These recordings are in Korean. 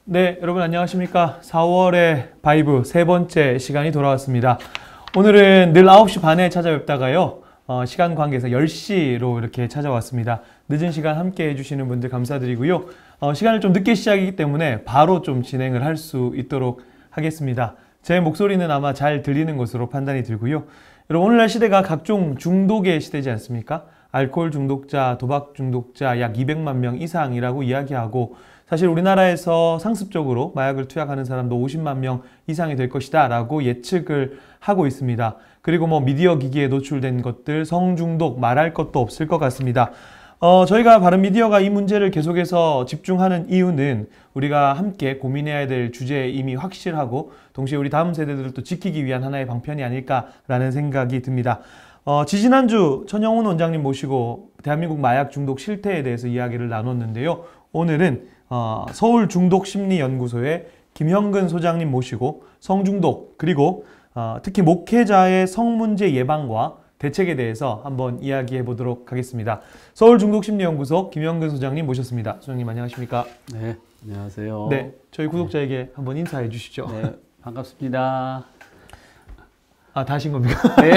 네, 여러분 안녕하십니까. 4월의 바이브 세 번째 시간이 돌아왔습니다. 오늘은 늘 9시 반에 찾아뵙다가요. 시간 관계에서 10시로 이렇게 찾아왔습니다. 늦은 시간 함께 해주시는 분들 감사드리고요. 시간을 좀 늦게 시작이기 때문에 바로 좀 진행을 할 수 있도록 하겠습니다. 제 목소리는 아마 잘 들리는 것으로 판단이 들고요. 여러분, 오늘날 시대가 각종 중독의 시대지 않습니까? 알코올 중독자, 도박 중독자 약 200만 명 이상이라고 이야기하고, 사실 우리나라에서 상습적으로 마약을 투약하는 사람도 50만 명 이상이 될 것이다 라고 예측을 하고 있습니다. 그리고 미디어 기기에 노출된 것들, 성중독 말할 것도 없을 것 같습니다. 저희가 바른미디어가 이 문제를 계속해서 집중하는 이유는 우리가 함께 고민해야 될 주제에 이미 확실하고, 동시에 우리 다음 세대들을 또 지키기 위한 하나의 방편이 아닐까라는 생각이 듭니다. 지지난주 천영훈 원장님 모시고 대한민국 마약 중독 실태에 대해서 이야기를 나눴는데요. 오늘은 서울중독심리연구소의 김형근 소장님 모시고 성중독, 그리고 특히 목회자의 성문제 예방과 대책에 대해서 한번 이야기해 보도록 하겠습니다. 서울중독심리연구소 김형근 소장님 모셨습니다. 소장님 안녕하십니까? 네, 안녕하세요. 네, 저희 구독자에게 한번 인사해 주시죠. 네, 반갑습니다. 다 하신 겁니까? 네.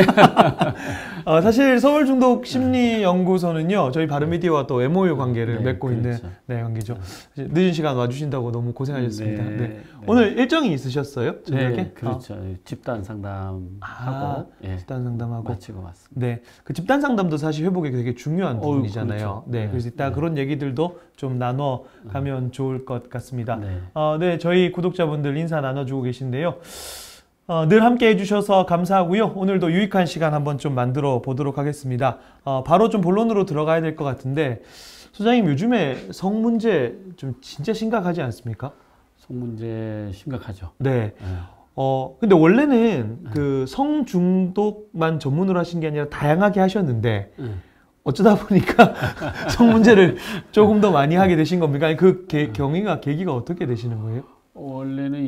사실 서울중독심리연구소는요, 저희 바른미디어와 또 MOU 관계를 맺고 있는 관계죠. 늦은 시간 와주신다고 너무 고생하셨습니다. 네. 오늘 일정이 있으셨어요? 저녁에? 네, 그렇죠. 집단 상담하고 집단 상담하고 마치고 왔습니다. 네, 그 집단 상담도 사실 회복에 되게 중요한 부분이잖아요. 그렇죠. 네, 그래서 이따 그런 얘기들도 좀 나눠 가면 좋을 것 같습니다. 네, 저희 구독자분들 인사 나눠주고 계신데요. 늘 함께 해주셔서 감사하고요. 오늘도 유익한 시간 한번 좀 만들어 보도록 하겠습니다. 바로 좀 본론으로 들어가야 될 것 같은데, 소장님 요즘에 성 문제 좀 진짜 심각하지 않습니까? 성 문제 심각하죠. 네. 근데 원래는 그 성중독만 전문으로 하신 게 아니라 다양하게 하셨는데, 어쩌다 보니까 성 문제를 조금 더 많이 하게 되신 겁니까? 아니, 그 계기가 어떻게 되시는 거예요? 원래는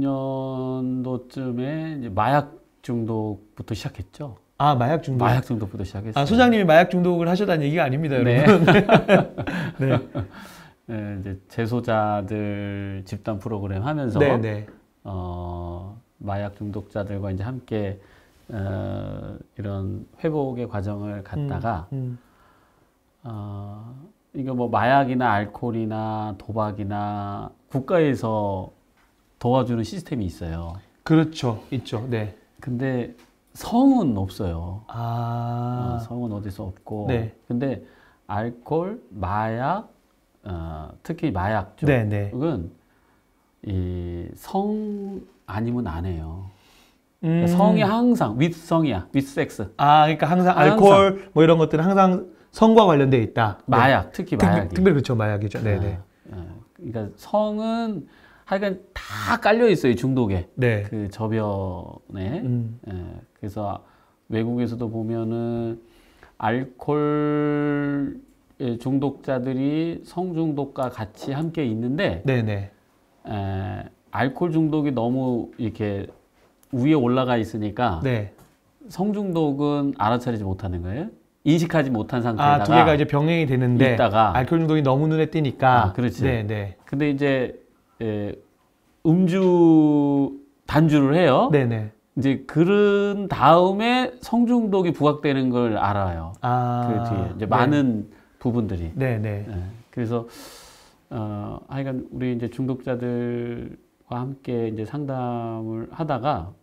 2000년도쯤에 이제 마약 중독부터 시작했죠. 마약 중독. 마약 중독부터 시작했어요. 소장님이 마약 중독을 하셨다는 얘기가 아닙니다, 여러분. 네. 네, 이제 재소자들 집단 프로그램 하면서 마약 중독자들과 이제 함께 이런 회복의 과정을 갔다가 이거 마약이나 알코올이나 도박이나 국가에서 도와주는 시스템이 있어요. 그렇죠. 있죠. 네. 근데 성은 없어요. 성은 어디서 없고. 네. 근데 알코올, 마약, 특히 마약 쪽은 이 성 아니면 안 해요. 그러니까 성이 항상 with 성이야. with sex. 그러니까 항상 알코올 이런 것들은 항상 성과 관련돼 있다. 마약, 특히 마약. 특별히 그렇죠. 마약이죠. 네네. 그러니까 성은 하여간 다 깔려 있어요. 중독에. 네. 그 저변에. 그래서 외국에서도 보면은 알코올 중독자들이 성중독과 같이 함께 있는데, 알코올 중독이 너무 이렇게 위에 올라가 있으니까 성중독은 알아차리지 못하는 거예요. 인식하지 못한 상태에다가 두 개가 이제 병행이 되는데 있다가 알코올 중독이 너무 눈에 띄니까. 그렇지. 네. 근데 이제 음주 단주를 해요. 이제 그런 다음에 성중독이 부각되는 걸 알아요. 그 뒤에 이제 많은 부분들이. 그래서 하여간 우리 이제 중독자들과 함께 이제 상담을 하다가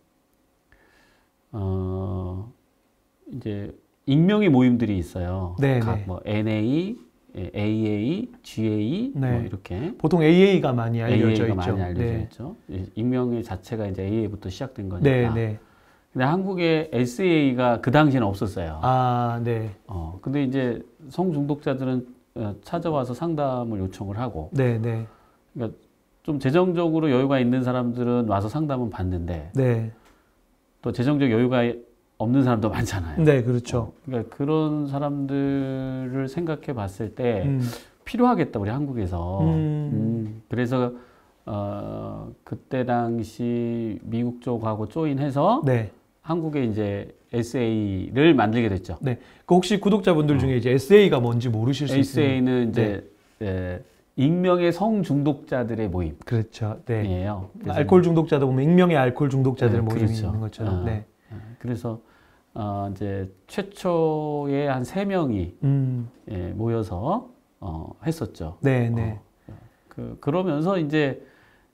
이제 익명의 모임들이 있어요. 각 NA, AA, GA 이렇게. 보통 AA가 많이 알려져 있죠. 많이 알려져 있죠. 익명의 자체가 이제 AA부터 시작된 거니까. 근데 한국에 SA가 그 당시에는 없었어요. 근데 이제 성중독자들은 찾아와서 상담을 요청을 하고. 그러니까 좀 재정적으로 여유가 있는 사람들은 와서 상담은 받는데. 또 재정적 여유가 없는 사람도 많잖아요. 그렇죠. 그러니까 그런 사람들을 생각해 봤을 때 필요하겠다, 우리 한국에서. 그래서 그때 당시 미국 쪽하고 조인해서 한국에 이제 SA를 만들게 됐죠. 그 혹시 구독자분들 중에 이제 SA가 뭔지 모르실 수 있어요. SA는 이제 익명의 성중독자들의 모임. 그렇죠. 네. 이에요. 알코올 중독자도 보면 익명의 알코올 중독자들의 네, 모임이 그렇죠. 있는 것처럼. 네. 그래서 이제 최초에 한 3명이 예, 모여서 했었죠. 네, 네. 그러면서 이제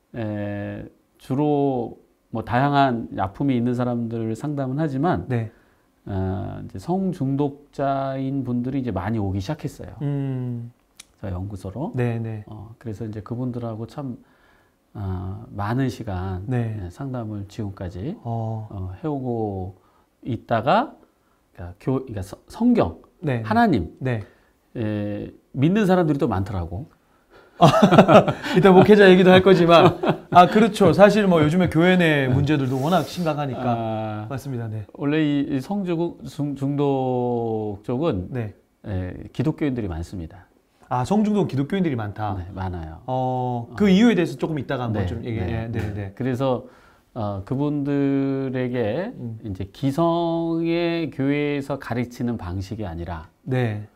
주로 뭐 다양한 아픔이 있는 사람들을 상담은 하지만 네. 이제 성중독자인 분들이 이제 많이 오기 시작했어요. 저희 연구소로. 네, 네. 그래서 이제 그분들하고 참 많은 시간 네. 상담을 지금까지 해오고 있다가 그러니까 성경, 네. 하나님 네. 믿는 사람들이 또 많더라고. 이따 목회자 얘기도 할 거지만 그렇죠. 사실 뭐 요즘에 교회 내 문제들도 워낙 심각하니까 맞습니다. 네. 원래 이 성중독 쪽은 네. 기독교인들이 많습니다. 성중독 기독교인들이 많다. 네, 많아요. 그 이유에 대해서 조금 이따가 한번 네, 좀 얘기해. 네, 네. 그래서 그분들에게 이제 기성의 교회에서 가르치는 방식이 아니라 네.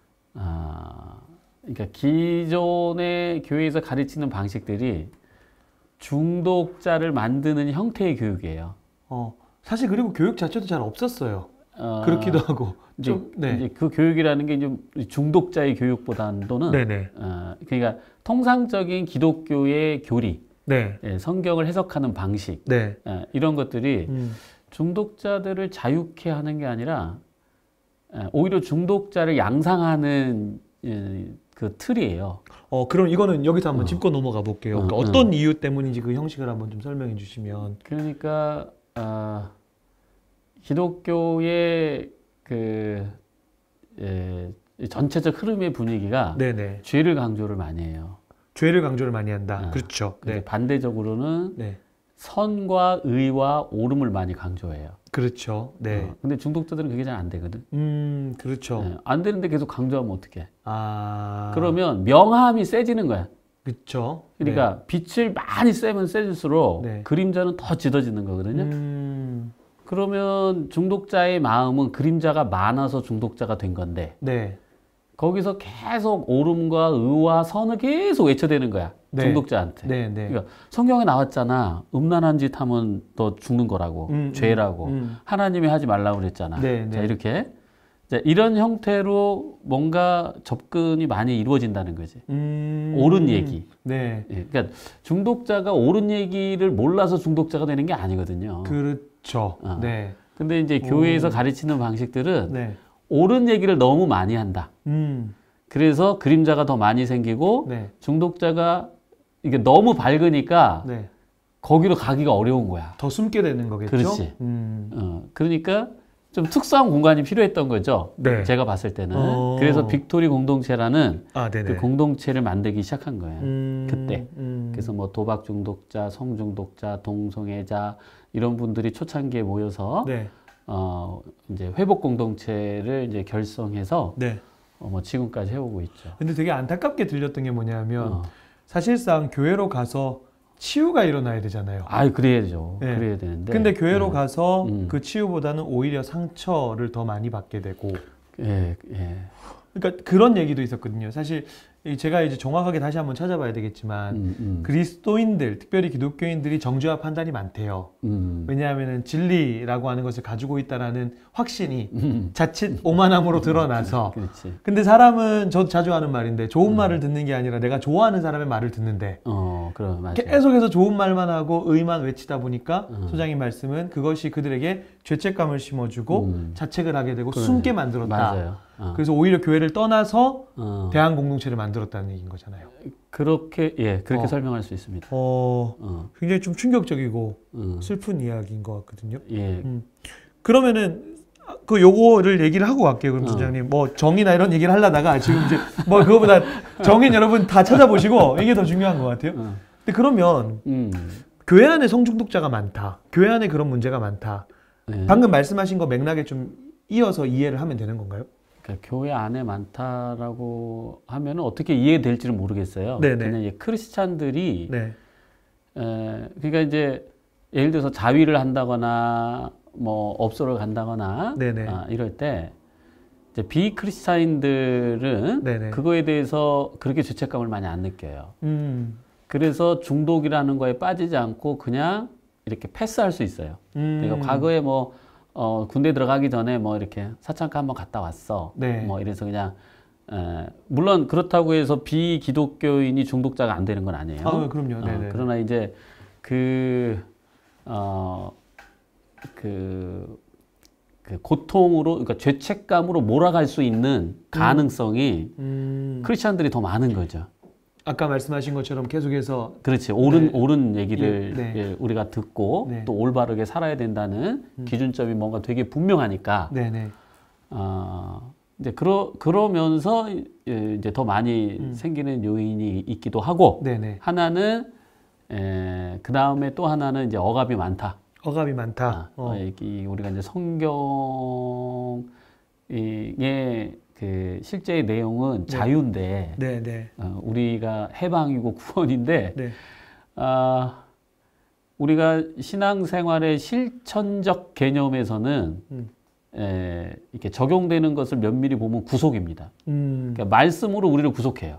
그러니까 기존의 교회에서 가르치는 방식들이 중독자를 만드는 형태의 교육이에요. 사실 그리고 교육 자체도 잘 없었어요. 그렇기도 하고. 이제 그 교육이라는 게 이제 중독자의 교육보다는 네네. 그러니까 통상적인 기독교의 교리, 네. 성경을 해석하는 방식, 네. 이런 것들이 중독자들을 자유케 하는 게 아니라 오히려 중독자를 양상하는 그 틀이에요. 그럼 이거는 여기서 한번 짚고 넘어가 볼게요. 그러니까 어떤 이유 때문인지 그 형식을 한번 좀 설명해 주시면. 그러니까 기독교의 전체적 흐름의 분위기가 네네. 죄를 강조를 많이 해요. 죄를 강조를 많이 한다. 그렇죠. 네. 반대적으로는 네. 선과 의와 옳음을 많이 강조해요. 그렇죠. 네. 근데 중독자들은 그게 잘 안 되거든. 그렇죠. 네. 안 되는데 계속 강조하면 어떡해. 그러면 명함이 세지는 거야. 그렇죠. 그러니까 네. 빛을 많이 쐬면 쎄질수록 네. 그림자는 더 짙어지는 거거든요. 그러면 중독자의 마음은 그림자가 많아서 중독자가 된 건데 네. 거기서 계속 옳음과 의와 선을 계속 외쳐대는 거야. 네. 중독자한테. 네, 네. 그러니까 성경에 나왔잖아. 음란한 짓 하면 너 죽는 거라고. 죄라고. 하나님이 하지 말라고 그랬잖아. 네, 자, 네. 이렇게. 자, 이런 형태로 뭔가 접근이 많이 이루어진다는 거지. 옳은 얘기. 네. 그러니까 중독자가 옳은 얘기를 몰라서 중독자가 되는 게 아니거든요. 그렇죠. 네. 근데 이제 교회에서 가르치는 방식들은 네. 옳은 얘기를 너무 많이 한다. 그래서 그림자가 더 많이 생기고 네. 중독자가 이게 너무 밝으니까 네. 거기로 가기가 어려운 거야. 더 숨게 되는 거겠죠? 그렇지. 그러니까 좀 특수한 공간이 필요했던 거죠. 네. 제가 봤을 때는. 그래서 빅토리 공동체라는 그 공동체를 만들기 시작한 거예요. 그때. 그래서 뭐 도박 중독자, 성 중독자, 동성애자 이런 분들이 초창기에 모여서 네. 이제 회복 공동체를 이제 결성해서 네. 뭐 지금까지 해오고 있죠. 근데 되게 안타깝게 들렸던 게 뭐냐면 사실상 교회로 가서 치유가 일어나야 되잖아요. 그래야죠. 네. 그래야 되는데. 근데 교회로 가서 그 치유보다는 오히려 상처를 더 많이 받게 되고. 예. 그러니까 그런 얘기도 있었거든요. 사실 제가 이제 정확하게 다시 한번 찾아봐야 되겠지만 그리스도인들, 특별히 기독교인들이 정죄와 판단이 많대요. 왜냐하면 진리라고 하는 것을 가지고 있다라는 확신이 자칫 오만함으로 드러나서. 그렇지. 근데 사람은 저 자주 하는 말인데 좋은 말을 듣는 게 아니라 내가 좋아하는 사람의 말을 듣는데 그럼 맞아요. 계속해서 좋은 말만 하고 의만 외치다 보니까 소장님 말씀은 그것이 그들에게 죄책감을 심어주고 자책을 하게 되고 숨게 만들었다. 맞아요. 그래서 오히려 교회를 떠나서 대한 공동체를 만들었다는 얘기인 거잖아요. 그렇게 설명할 수 있습니다. 굉장히 좀 충격적이고 슬픈 이야기인 것 같거든요. 예. 그러면은 요거를 얘기를 하고 갈게요. 그럼 소장님 뭐 정의나 이런 얘기를 하려다가 지금 이제 뭐 그거보다 정의는 여러분 다 찾아보시고 이게 더 중요한 것 같아요. 근데 그러면 교회 안에 성중독자가 많다. 교회 안에 그런 문제가 많다. 네. 방금 말씀하신 거 맥락에 좀 이어서 이해를 하면 되는 건가요? 그러니까 교회 안에 많다라고 하면 어떻게 이해될지는 모르겠어요. 네네. 그냥 이제 크리스찬들이 네. 그러니까 이제 예를 들어서 자위를 한다거나 뭐 업소를 간다거나 네네. 이럴 때 이제 비크리스찬들은 네네. 그거에 대해서 그렇게 죄책감을 많이 안 느껴요. 그래서 중독이라는 거에 빠지지 않고 그냥 이렇게 패스할 수 있어요. 그러니까 과거에 뭐 군대 들어가기 전에 뭐 이렇게 사창가 한번 갔다 왔어. 네. 뭐 이래서 그냥 물론 그렇다고 해서 비기독교인이 중독자가 안 되는 건 아니에요. 아, 그럼요. 네네. 그러나 이제 그 고통으로, 그러니까 죄책감으로 몰아갈 수 있는 가능성이 크리스찬들이 더 많은 거죠. 아까 말씀하신 것처럼 계속해서 그렇지 옳은 얘기를 네. 우리가 듣고 네. 또 올바르게 살아야 된다는 기준점이 뭔가 되게 분명하니까 네네. 이제 그러면서 이제 더 많이 생기는 요인이 있기도 하고 네네. 하나는 그 다음에 또 하나는 이제 억압이 많다. 억압이 많다. 우리가 이제 성경의 그 실제의 내용은 네. 자유인데 네. 우리가 해방이고 구원인데 네. 우리가 신앙생활의 실천적 개념에서는 이렇게 적용되는 것을 면밀히 보면 구속입니다. 그러니까 말씀으로 우리를 구속해요.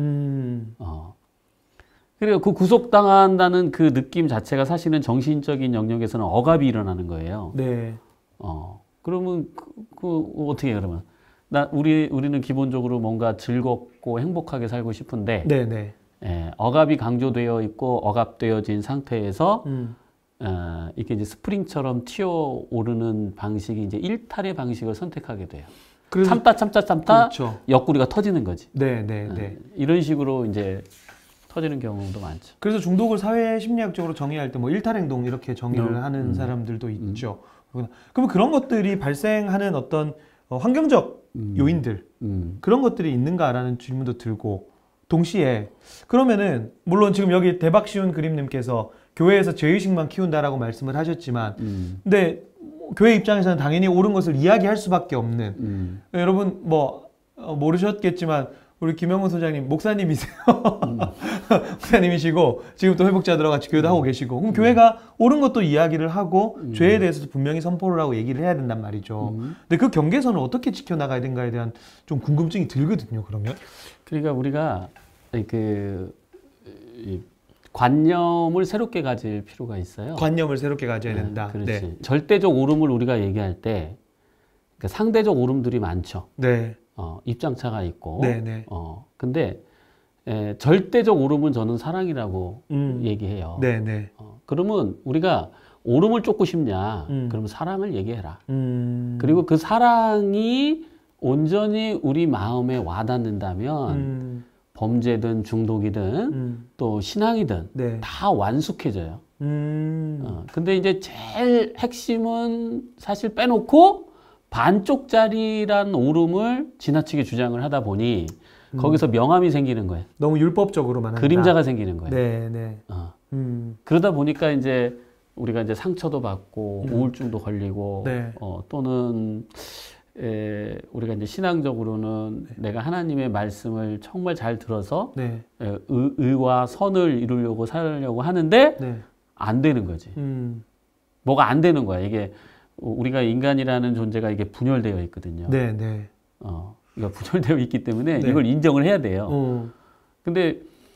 그리고 그 구속당한다는 그 느낌 자체가 사실은 정신적인 영역에서는 억압이 일어나는 거예요. 네. 그러면 어떻게 그러면 우리는 기본적으로 뭔가 즐겁고 행복하게 살고 싶은데 네네. 억압이 강조되어 있고 억압되어진 상태에서 이게 이제 스프링처럼 튀어오르는 방식이 이제 일탈의 방식을 선택하게 돼요. 참다 그렇죠. 옆구리가 터지는 거지. 네. 이런 식으로 이제 터지는 경우도 많죠. 그래서 중독을 사회 심리학적으로 정의할 때 뭐 일탈행동 이렇게 정의를 하는 사람들도 있죠. 그럼 그런 것들이 발생하는 어떤 환경적 요인들 그런 것들이 있는가라는 질문도 들고 동시에 그러면은 물론 지금 여기 대박쉬운 그림님께서 교회에서 죄의식만 키운다라고 말씀을 하셨지만 근데 교회 입장에서는 당연히 옳은 것을 이야기할 수밖에 없는 여러분 뭐 모르셨겠지만 우리 김영훈 소장님 목사님이세요. 목사님이시고 지금 또 회복자들하고 같이 교회도 하고 계시고 그럼 교회가 옳은 것도 이야기를 하고 죄에 대해서도 분명히 선포를 하고 얘기를 해야 된단 말이죠. 근데 그 경계선을 어떻게 지켜나가야 되는가에 대한 좀 궁금증이 들거든요. 그러면 그러니까 우리가 관념을 새롭게 가질 필요가 있어요. 관념을 새롭게 가져야 된다. 그렇지. 네. 절대적 옳음을 우리가 얘기할 때 그러니까 상대적 옳음들이 많죠. 네. 입장차가 있고. 네네. 근데 절대적 옳음은 저는 사랑이라고 얘기해요. 네네. 그러면 우리가 옳음을 쫓고 싶냐? 그러면 사랑을 얘기해라. 그리고 그 사랑이 온전히 우리 마음에 와닿는다면 범죄든 중독이든 또 신앙이든 네. 다 완숙해져요. 근데 이제 제일 핵심은 사실 빼놓고 반쪽짜리란 옳음을 지나치게 주장을 하다 보니 거기서 명암이 생기는 거예요. 너무 율법적으로만 한다. 그림자가 생기는 거예요. 네. 그러다 보니까 이제 우리가 이제 상처도 받고 우울증도 걸리고 네. 또는 우리가 이제 신앙적으로는 내가 하나님의 말씀을 정말 잘 들어서 네. 의와 선을 이루려고 살려고 하는데 네. 안 되는 거지. 뭐가 안 되는 거야. 이게 우리가 인간이라는 존재가 이게 분열되어 있거든요. 네. 이거 분열되어 있기 때문에 네. 이걸 인정을 해야 돼요. 근데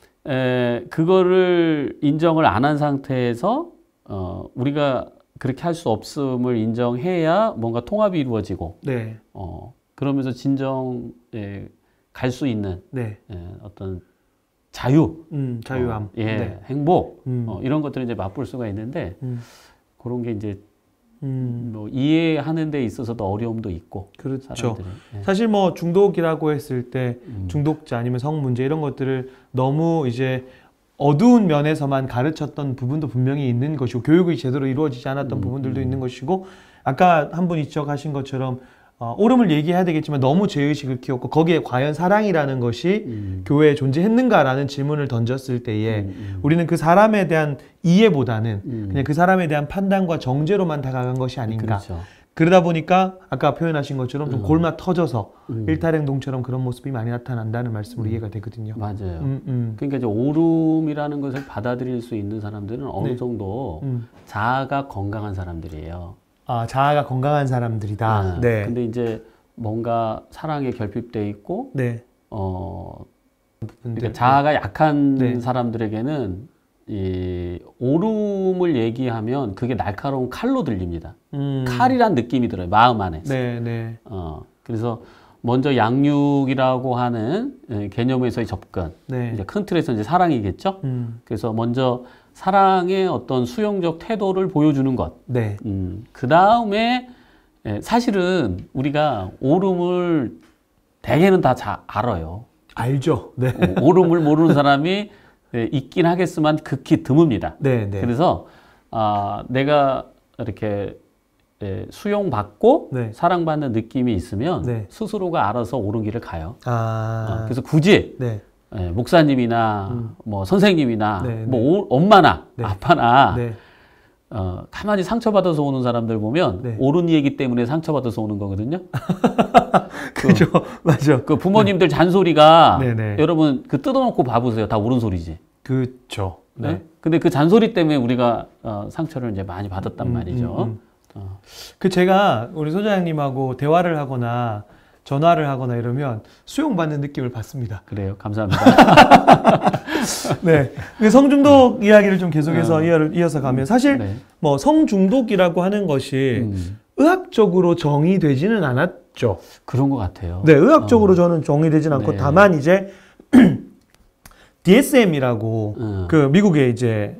그거를 인정을 안 한 상태에서 우리가 그렇게 할 수 없음을 인정해야 뭔가 통합이 이루어지고 네. 그러면서 진정 갈 수 있는 네. 어떤 자유, 자유함, 네. 행복 이런 것들을 이제 맛볼 수가 있는데 그런 게 이제 뭐 이해하는 데 있어서도 어려움도 있고 그렇죠. 사실 뭐 중독이라고 했을 때 중독자 아니면 성 문제 이런 것들을 너무 이제 어두운 면에서만 가르쳤던 부분도 분명히 있는 것이고 교육이 제대로 이루어지지 않았던 부분들도 있는 것이고 아까 한 분 지적하신 것처럼 옳음을 얘기해야 되겠지만 너무 죄의식을 키웠고 거기에 과연 사랑이라는 것이 교회에 존재했는가라는 질문을 던졌을 때에 우리는 그 사람에 대한 이해보다는 그냥 그 사람에 대한 판단과 정죄로만 다가간 것이 아닌가. 그렇죠. 그러다 보니까 아까 표현하신 것처럼 좀 골마 터져서 일탈행동처럼 그런 모습이 많이 나타난다는 말씀으로 이해가 되거든요. 맞아요. 그러니까 이제 옳음이라는 것을 받아들일 수 있는 사람들은 어느 네. 정도 자아가 건강한 사람들이에요. 아, 자아가 건강한 사람들이다. 네. 근데 이제 뭔가 사랑에 결핍돼 있고, 네. 그러니까 자아가 약한 네. 사람들에게는 이 오름을 얘기하면 그게 날카로운 칼로 들립니다. 칼이란 느낌이 들어요. 마음 안에서. 네, 네. 그래서 먼저 양육이라고 하는 개념에서의 접근. 네. 이제 큰 틀에서 이제 사랑이겠죠. 그래서 먼저 사랑의 어떤 수용적 태도를 보여주는 것. 네. 그 다음에 사실은 우리가 오름을 대개는 다 잘 알아요. 알죠. 네. 오름을 모르는 사람이 있긴 하겠지만 극히 드뭅니다. 네, 네. 그래서 내가 이렇게 수용받고 네. 사랑받는 느낌이 있으면 네. 스스로가 알아서 옳은 길을 가요. 그래서 그래서 굳이 네. 목사님이나 뭐 선생님이나 네, 뭐 엄마나 네. 아빠나 네. 가만히 상처받아서 오는 사람들 보면 네. 옳은 얘기 때문에 상처받아서 오는 거거든요. 그죠. 맞아. 그 부모님들 잔소리가 네, 네. 여러분 그 뜯어놓고 봐보세요. 다 옳은 소리지. 그렇죠. 네. 네. 근데 그 잔소리 때문에 우리가 상처를 이제 많이 받았단 말이죠. 그 제가 우리 소장님하고 대화를 하거나 전화를 하거나 이러면 수용받는 느낌을 받습니다. 그래요. 감사합니다. 네. 그 성중독 이야기를 좀 계속해서 이어서 가면 사실 네. 뭐 성중독이라고 하는 것이 의학적으로 정의되지는 않았죠. 그런 것 같아요. 네, 의학적으로 저는 정의되진 않고 네. 다만 이제 DSM이라고 그 미국의 이제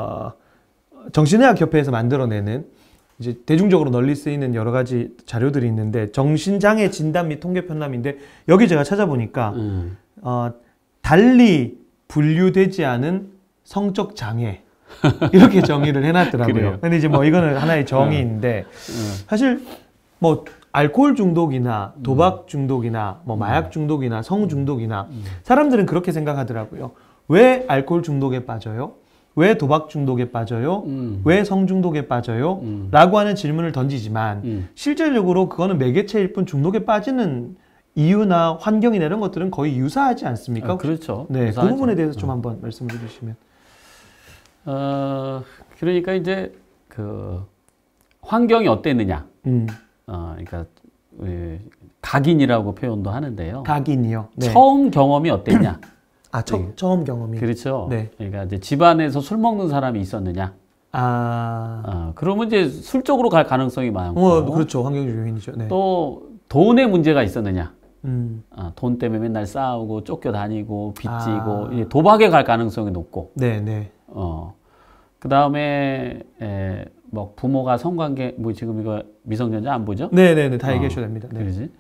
정신의학 협회에서 만들어내는 이제 대중적으로 널리 쓰이는 여러 가지 자료들이 있는데 정신장애 진단 및 통계 편람인데 여기 제가 찾아보니까 달리 분류되지 않은 성적 장애 이렇게 정의를 해놨더라고요. 근데 이제 뭐 이거는 하나의 정의인데 사실 뭐 알코올 중독이나 도박 중독이나 뭐 마약 중독이나 성 중독이나 사람들은 그렇게 생각하더라고요. 왜 알코올 중독에 빠져요? 왜 도박 중독에 빠져요? 왜 성 중독에 빠져요? 라고 하는 질문을 던지지만 실제적으로 그거는 매개체일 뿐 중독에 빠지는 이유나 환경이나 이런 것들은 거의 유사하지 않습니까? 그렇죠. 네, 유사하죠. 그 부분에 대해서 좀 한번 말씀을 해주시면. 그러니까 이제 그 환경이 어땠느냐. 그러니까 각인이라고 표현도 하는데요. 각인이요. 네. 처음 경험이 어땠냐. 처음 경험이. 그렇죠. 네. 그러니까 이제 집안에서 술 먹는 사람이 있었느냐. 그러면 이제 술 쪽으로 갈 가능성이 많고. 그렇죠. 환경적 요인이죠. 네. 또 돈의 문제가 있었느냐. 돈 때문에 맨날 싸우고 쫓겨다니고 빚지고 이제 도박에 갈 가능성이 높고. 네, 네. 그 다음에 뭐 부모가 성관계 뭐 지금 이거 미성년자 안 보죠? 네, 네, 네. 다 얘기하셔야 됩니다. 네. 그러지.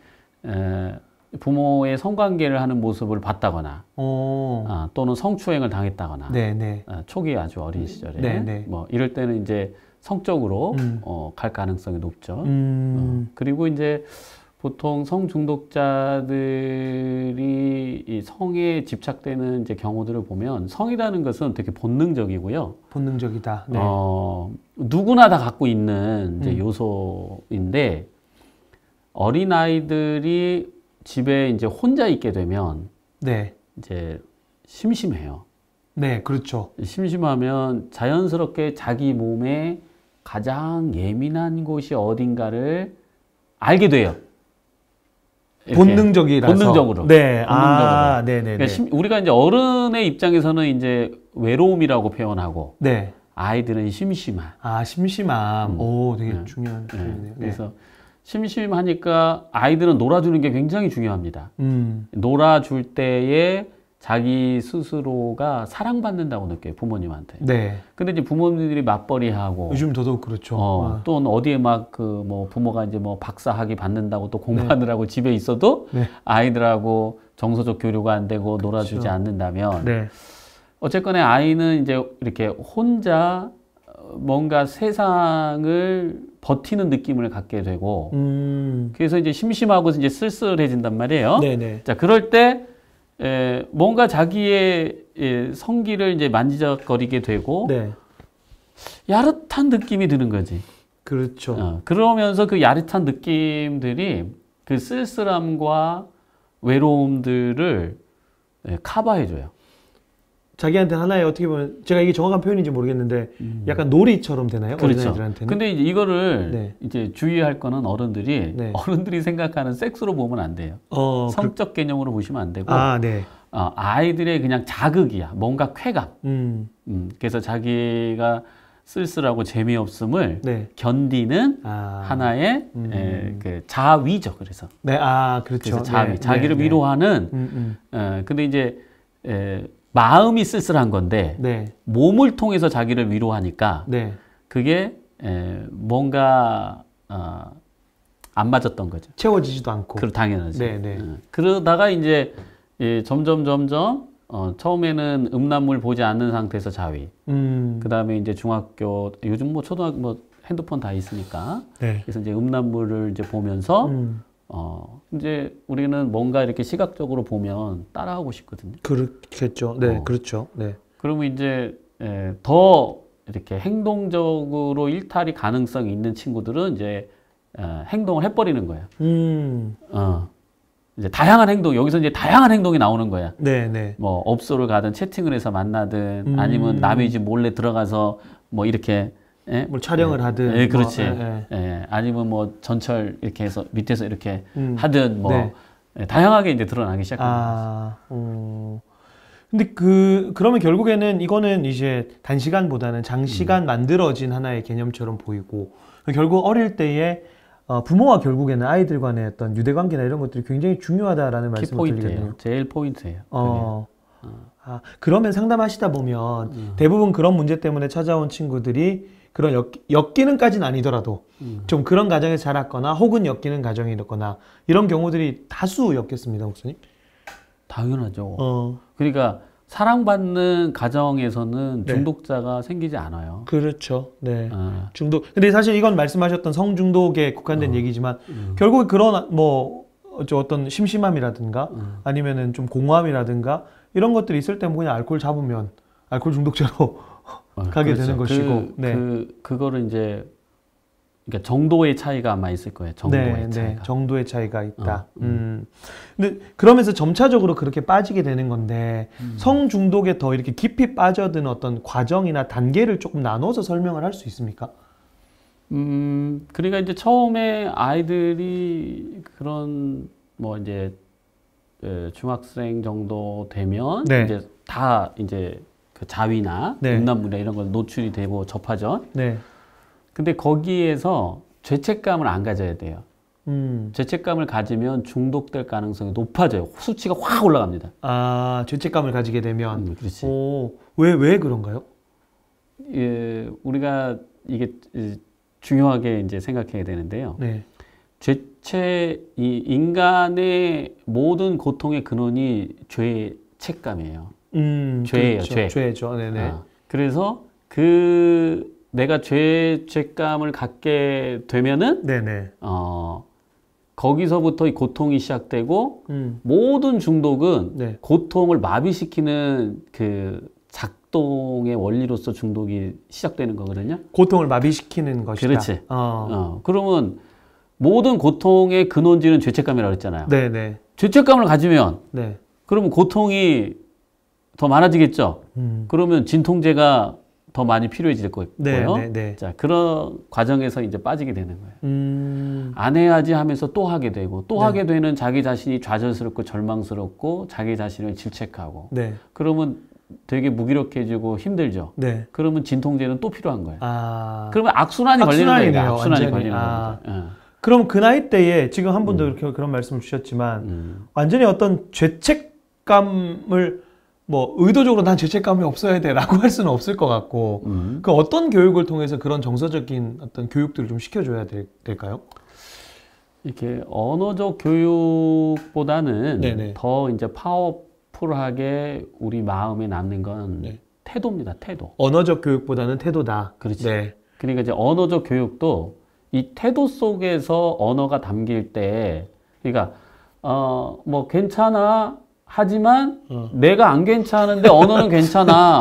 부모의 성관계를 하는 모습을 봤다거나, 또는 성추행을 당했다거나, 네, 네. 초기 아주 어린 시절에, 네, 네. 뭐 이럴 때는 이제 성적으로 갈 가능성이 높죠. 그리고 이제 보통 성 중독자들이 이 성에 집착되는 이제 경우들을 보면 성이라는 것은 되게 본능적이고요. 본능적이다. 네. 누구나 다 갖고 있는 이제 요소인데 어린 아이들이 집에 이제 혼자 있게 되면 네. 이제 심심해요. 네, 그렇죠. 심심하면 자연스럽게 자기 몸에 가장 예민한 곳이 어딘가를 알게 돼요. 본능적이라서. 본능적으로. 네. 본능적으로. 네네. 그러니까 우리가 이제 어른의 입장에서는 이제 외로움이라고 표현하고, 네. 아이들은 심심함. 심심함. 오, 되게 중요한 표현이네요. 네. 그래서 심심하니까 아이들은 놀아주는 게 굉장히 중요합니다. 놀아줄 때에 자기 스스로가 사랑받는다고 느껴요, 부모님한테. 네. 근데 이제 부모님들이 맞벌이하고. 요즘 더더욱 그렇죠. 또 어디에 막 그 뭐 부모가 이제 뭐 박사학위 받는다고 또 공부하느라고 집에 있어도 아이들하고 정서적 교류가 안 되고 놀아주지 그렇죠. 않는다면. 네. 어쨌거나 아이는 이제 이렇게 혼자 뭔가 세상을 버티는 느낌을 갖게 되고, 그래서 이제 심심하고 이제 쓸쓸해진단 말이에요. 네네. 자, 그럴 때, 뭔가 자기의 성기를 이제 만지작거리게 되고, 네. 야릇한 느낌이 드는 거지. 그렇죠. 그러면서 그 야릇한 느낌들이 그 쓸쓸함과 외로움들을 커버해줘요. 자기한테 하나의 어떻게 보면 제가 이게 정확한 표현인지 모르겠는데 약간 놀이처럼 되나요? 그렇죠. 어린아이들한테는? 근데 이거를 네. 이제 주의할 거는 어른들이 네. 어른들이 생각하는 섹스로 보면 안 돼요. 성적 개념으로 보시면 안 되고 네. 아이들의 그냥 자극이야. 뭔가 쾌감. 그래서 자기가 쓸쓸하고 재미없음을 네. 견디는 하나의 그 자위죠. 그래서 네, 그렇죠. 그래서 자위, 네. 자기를 네. 위로하는. 근데 이제 마음이 쓸쓸한 건데 네. 몸을 통해서 자기를 위로하니까 네. 그게 뭔가 안 맞았던 거죠. 채워지지도 않고. 당연하죠. 네, 네. 그러다가 이제 점점 처음에는 음란물 보지 않는 상태에서 자위. 그 다음에 이제 중학교, 요즘 뭐 초등학교 뭐 핸드폰 다 있으니까. 네. 그래서 이제 음란물을 이제 보면서 이제 우리는 뭔가 이렇게 시각적으로 보면 따라하고 싶거든요. 그렇겠죠. 네, 그렇죠. 네. 그러면 이제 더 이렇게 행동적으로 일탈이 가능성이 있는 친구들은 이제 행동을 해버리는 거예요. 이제 다양한 행동, 여기서 이제 다양한 행동이 나오는 거야. 네, 네. 뭐 업소를 가든 채팅을 해서 만나든 아니면 남의 집 몰래 들어가서 뭐 이렇게 뭘 촬영을 하든. 예, 그렇지. 아니면 뭐 전철 이렇게 해서 밑에서 이렇게 하든 뭐 네. 다양하게 이제 드러나기 시작합니다. 근데 그러면 결국에는 이거는 이제 단시간보다는 장시간 만들어진 하나의 개념처럼 보이고 결국 어릴 때에 부모와 결국에는 아이들 간의 어떤 유대관계나 이런 것들이 굉장히 중요하다라는 말씀을 드리거든요. 제일 포인트예요. 그러면 상담하시다 보면 대부분 그런 문제 때문에 찾아온 친구들이 그런 엮이는까지는 아니더라도 좀 그런 가정에서 자랐거나 혹은 엮이는 가정이었거나 이런 경우들이 다수 엮였습니다, 목사님. 당연하죠. 그러니까 사랑받는 가정에서는 중독자가 생기지 않아요. 그렇죠. 네. 중독. 근데 사실 이건 말씀하셨던 성중독에 국한된 얘기지만 결국 그런 뭐 어떤 심심함이라든가 아니면은 좀 공허함이라든가 이런 것들이 있을 때 그냥 알코올 잡으면 알코올 중독자로 가게 그렇죠. 되는 것이고. 그거를 이제 그러니까 정도의 차이가 아마 있을 거예요. 정도의 차이가. 정도의 차이가 있다. 근데 그러면서 점차적으로 그렇게 빠지게 되는 건데 성중독에 더 이렇게 깊이 빠져드는 어떤 과정이나 단계를 조금 나눠서 설명을 할 수 있습니까? 그러니까 이제 처음에 아이들이 그런 뭐 이제 중학생 정도 되면 이제 다 이제 그 자위나 음란물이나 이런 걸 노출이 되고 접하죠. 근데 거기에서 죄책감을 안 가져야 돼요. 죄책감을 가지면 중독될 가능성이 높아져요. 수치가 확 올라갑니다. 죄책감을 가지게 되면. 그렇지. 왜 그런가요? 예, 우리가 이게 중요하게 이제 생각해야 되는데요. 이 인간의 모든 고통의 근원이 죄책감이에요. 죄예요, 그렇죠. 죄죠. 네네. 그래서 내가 죄책감을 갖게 되면은 거기서부터 이 고통이 시작되고 모든 중독은 고통을 마비시키는 그 작동의 원리로서 중독이 시작되는 거거든요. 고통을 마비시키는 것이다. 그렇지. 그러면 모든 고통의 근원지는 죄책감이라고 했잖아요. 죄책감을 가지면 그러면 고통이 더 많아지겠죠. 그러면 진통제가 더 많이 필요해질 거고요. 자, 그런 과정에서 이제 빠지게 되는 거예요. 안 해야지 하면서 또 하게 되고 또 하게 되는 자기 자신이 좌절스럽고 절망스럽고 자기 자신을 질책하고 그러면 되게 무기력해지고 힘들죠. 그러면 진통제는 또 필요한 거예요. 그러면 악순환이 걸리는 거예요. 악순환이 걸리는 겁니다. 그럼 그 나이 때에 지금 한 분도 이렇게 그런 말씀을 주셨지만 완전히 어떤 죄책감을 뭐 의도적으로 난 죄책감이 없어야 돼라고 할 수는 없을 것 같고 그 어떤 교육을 통해서 그런 정서적인 어떤 교육들을 좀 시켜줘야 될까요? 이렇게 언어적 교육보다는 더 이제 파워풀하게 우리 마음에 남는 건 태도입니다. 태도. 언어적 교육보다는 태도다. 그렇지. 그러니까 이제 언어적 교육도 이 태도 속에서 언어가 담길 때, 그러니까 뭐 괜찮아. 하지만 내가 안 괜찮은데 언어는 괜찮아.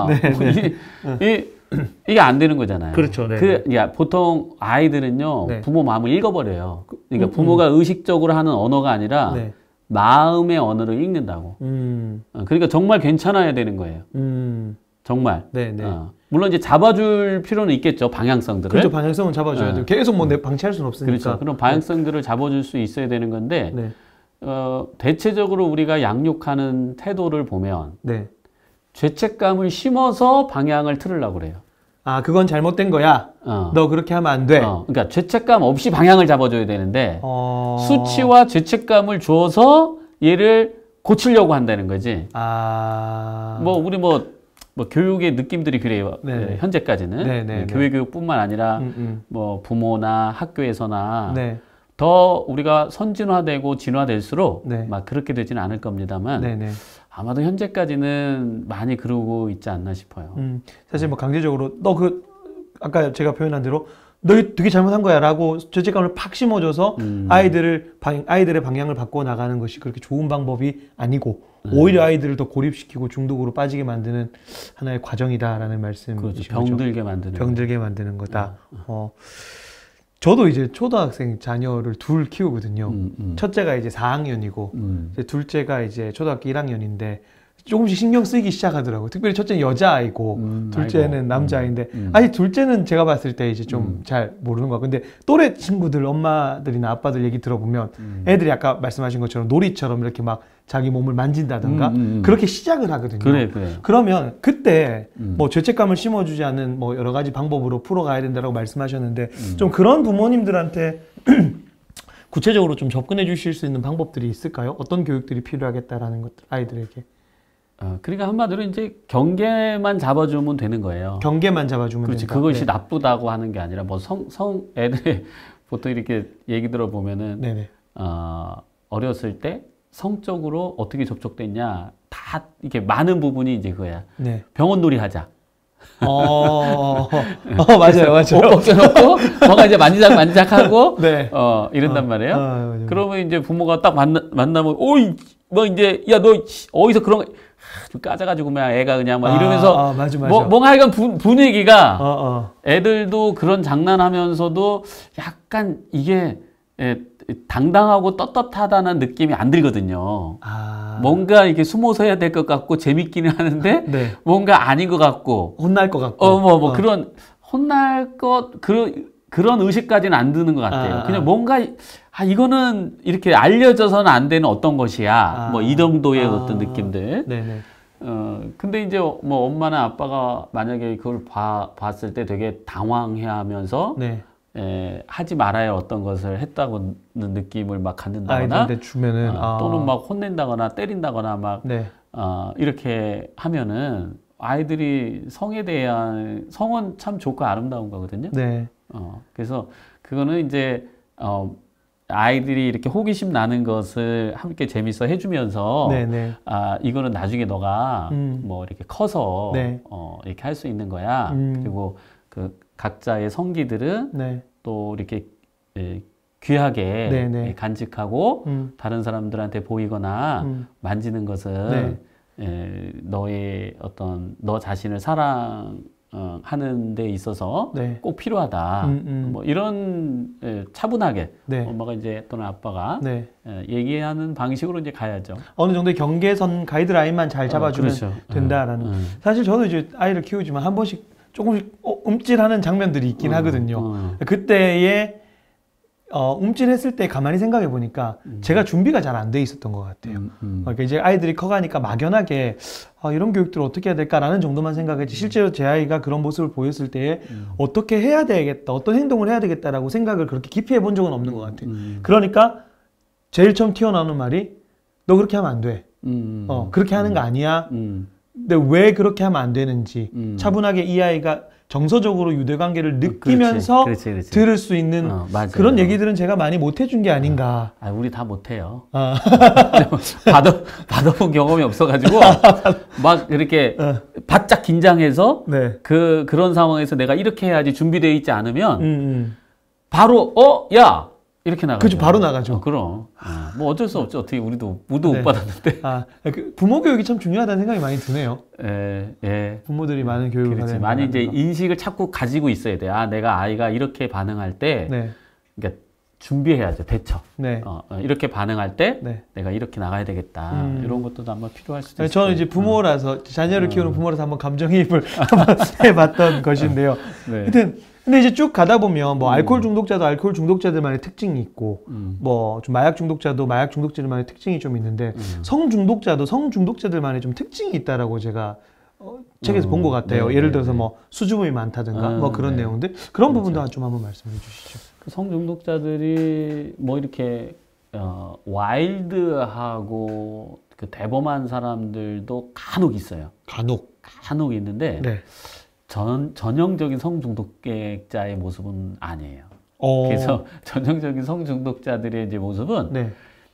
이게 안 되는 거잖아요. 그렇죠. 보통 아이들은요 부모 마음을 읽어버려요. 그러니까 부모가 의식적으로 하는 언어가 아니라 마음의 언어를 읽는다고. 그러니까 정말 괜찮아야 되는 거예요. 정말. 네네. 물론 이제 잡아줄 필요는 있겠죠. 방향성들을. 그렇죠. 방향성은 잡아줘야 돼요. 계속 뭐 방치할 수는 없으니까. 그렇죠. 그럼 방향성들을 잡아줄 수 있어야 되는 건데 네. 대체적으로 우리가 양육하는 태도를 보면 네. 죄책감을 심어서 방향을 틀으려고 그래요. 아, 그건 잘못된 거야. 너 그렇게 하면 안 돼. 그러니까 죄책감 없이 방향을 잡아줘야 되는데 수치와 죄책감을 줘서 얘를 고치려고 한다는 거지. 뭐 우리 뭐 교육의 느낌들이 그래요. 네. 현재까지는 교육뿐만 아니라 뭐 부모나 학교에서나 네. 더 우리가 선진화되고 진화될수록 네. 막 그렇게 되지는 않을 겁니다만 네네. 아마도 현재까지는 많이 그러고 있지 않나 싶어요. 사실 뭐 강제적으로 너 아까 제가 표현한 대로 너 되게 잘못한 거야 라고 죄책감을 팍 심어줘서 아이들의 방향을 바꿔 나가는 것이 그렇게 좋은 방법이 아니고 오히려 아이들을 더 고립시키고 중독으로 빠지게 만드는 하나의 과정이다라는 말씀이시죠. 그렇죠. 병들게 만드는 거다. 저도 이제 초등학생 자녀를 둘 키우거든요. 첫째가 이제 4학년이고 이제 둘째가 이제 초등학교 1학년인데 조금씩 신경 쓰이기 시작하더라고요. 특별히 첫째는 여자아이고 둘째는 남자아이인데 아직 둘째는 제가 봤을 때 이제 좀 잘 모르는 것 같고 근데 또래 친구들 엄마들이나 아빠들 얘기 들어보면 애들이 아까 말씀하신 것처럼 놀이처럼 이렇게 막 자기 몸을 만진다든가 그렇게 시작을 하거든요. 그래. 그러면 그때 뭐 죄책감을 심어주지 않는 뭐 여러 가지 방법으로 풀어가야 된다고 말씀하셨는데 좀 그런 부모님들한테 구체적으로 좀 접근해 주실 수 있는 방법들이 있을까요? 어떤 교육들이 필요하겠다라는 것들 아이들에게. 그러니까 한마디로 이제 경계만 잡아주면 되는 거예요. 경계만 잡아주면 그렇지. 된다. 그것이 네. 나쁘다고 하는 게 아니라 뭐 애들이 보통 이렇게 얘기 들어보면은 네네. 어렸을 때 성적으로 어떻게 접촉됐냐 다 이렇게 많은 부분이 이제 그거야. 네. 병원놀이 하자. 맞아요. 옷 벗겨놓고 뭔가 이제 만지작하고 네. 이런단 말이에요. 맞아요. 그러면 이제 부모가 딱 만나면 오이 뭐 이제 야 너 어디서 그런 거 좀 까져가지고 그냥 애가 그냥 막 이러면서 맞아. 뭔가 하여간 분위기가 애들도 그런 장난하면서도 약간 이게 당당하고 떳떳하다는 느낌이 안 들거든요. 뭔가 이게 숨어서 해야 될 것 같고 재밌기는 하는데 네. 뭔가 아닌 것 같고 혼날 것 같고 그런 혼날 그런 의식까지는 안 드는 것 같아요. 그냥 뭔가 이거는 이렇게 알려져서는 안 되는 어떤 것이야. 뭐 이 정도의 어떤 느낌들. 네네. 근데 이제 뭐 엄마나 아빠가 만약에 그걸 봤을 때 되게 당황해하면서 네. 하지 말아야 어떤 것을 했다고 느낌을 막 갖는다거나 아이들한테 주면은 또는 막 혼낸다거나 때린다거나 막 네. 이렇게 하면은 아이들이 성에 대한 성은 참 좋고 아름다운 거거든요. 네. 그래서 그거는 이제 아이들이 이렇게 호기심 나는 것을 함께 재밌어 해주면서 네네. 이거는 나중에 너가 뭐 이렇게 커서 네. 이렇게 할 수 있는 거야. 그리고 그 각자의 성기들은 네. 또 이렇게 귀하게 네네. 간직하고 다른 사람들한테 보이거나 만지는 것은 너의 너 자신을 하는 데 있어서 네. 꼭 필요하다. 뭐 이런 차분하게 네. 엄마가 이제 또는 아빠가 네. 얘기하는 방식으로 이제 가야죠. 어느 정도의 경계선 가이드라인만 잘 잡아주면 그렇죠. 된다라는. 사실 저도 이제 아이를 키우지만 한 번씩 조금씩 움찔하는 장면들이 있긴 하거든요. 그때의 움찔했을 때 가만히 생각해 보니까 제가 준비가 잘 안 돼 있었던 것 같아요. 그러니까 이제 아이들이 커가니까 막연하게 이런 교육들을 어떻게 해야 될까라는 정도만 생각했지 실제로 제 아이가 그런 모습을 보였을 때 어떻게 해야 되겠다, 어떤 행동을 해야 되겠다라고 생각을 그렇게 깊이 해본 적은 없는 것 같아요. 그러니까 제일 처음 튀어나오는 말이 너 그렇게 하면 안 돼. 그렇게 하는 거 아니야. 근데 왜 그렇게 하면 안 되는지 차분하게 이 아이가 정서적으로 유대관계를 느끼면서 그렇지. 들을 수 있는 그런 얘기들은 제가 많이 못 해준 게 아닌가. 우리 다 못해요. 받아본 경험이 없어가지고 막 이렇게 바짝 긴장해서 네. 그런 상황에서 내가 이렇게 해야지 준비되어 있지 않으면 바로 야 이렇게 나가죠. 그죠, 바로 나가죠. 그럼. 뭐 어쩔 수 없죠. 어떻게 우리도 못 받았는데. 그 부모 교육이 참 중요하다는 생각이 많이 드네요. 예. 부모들이 많은 교육을 하는. 많이 이제 인식을 자꾸 가지고 있어야 돼. 내가 아이가 이렇게 반응할 때, 네. 그러니까 준비해야죠. 대처. 네. 이렇게 반응할 때 네. 내가 이렇게 나가야 되겠다. 이런 것도 아마 필요할 수도 있어요. 저는 이제 부모라서 자녀를 키우는 부모라서 한번 감정이입을 한번 해봤던 것인데요. 네. 하여튼 근데 이제 쭉 가다 보면 뭐 알코올 중독자도 알코올 중독자들만의 특징이 있고 뭐 좀 마약 중독자도 마약 중독자들만의 특징이 좀 있는데 성 중독자도 성 중독자들만의 좀 특징이 있다라고 제가 책에서 본 것 같아요. 네, 예를 네, 들어서 네. 뭐 수줍음이 많다든가 뭐 그런 네. 내용들 그런 그렇죠. 부분도 좀 한번 말씀해 주시죠. 그 성중독자들이 뭐 이렇게 와일드하고 그 대범한 사람들도 간혹 있어요. 간혹 있는데 네. 전형적인 성중독자의 모습은 아니에요. 그래서 전형적인 성중독자들의 이제 모습은 네.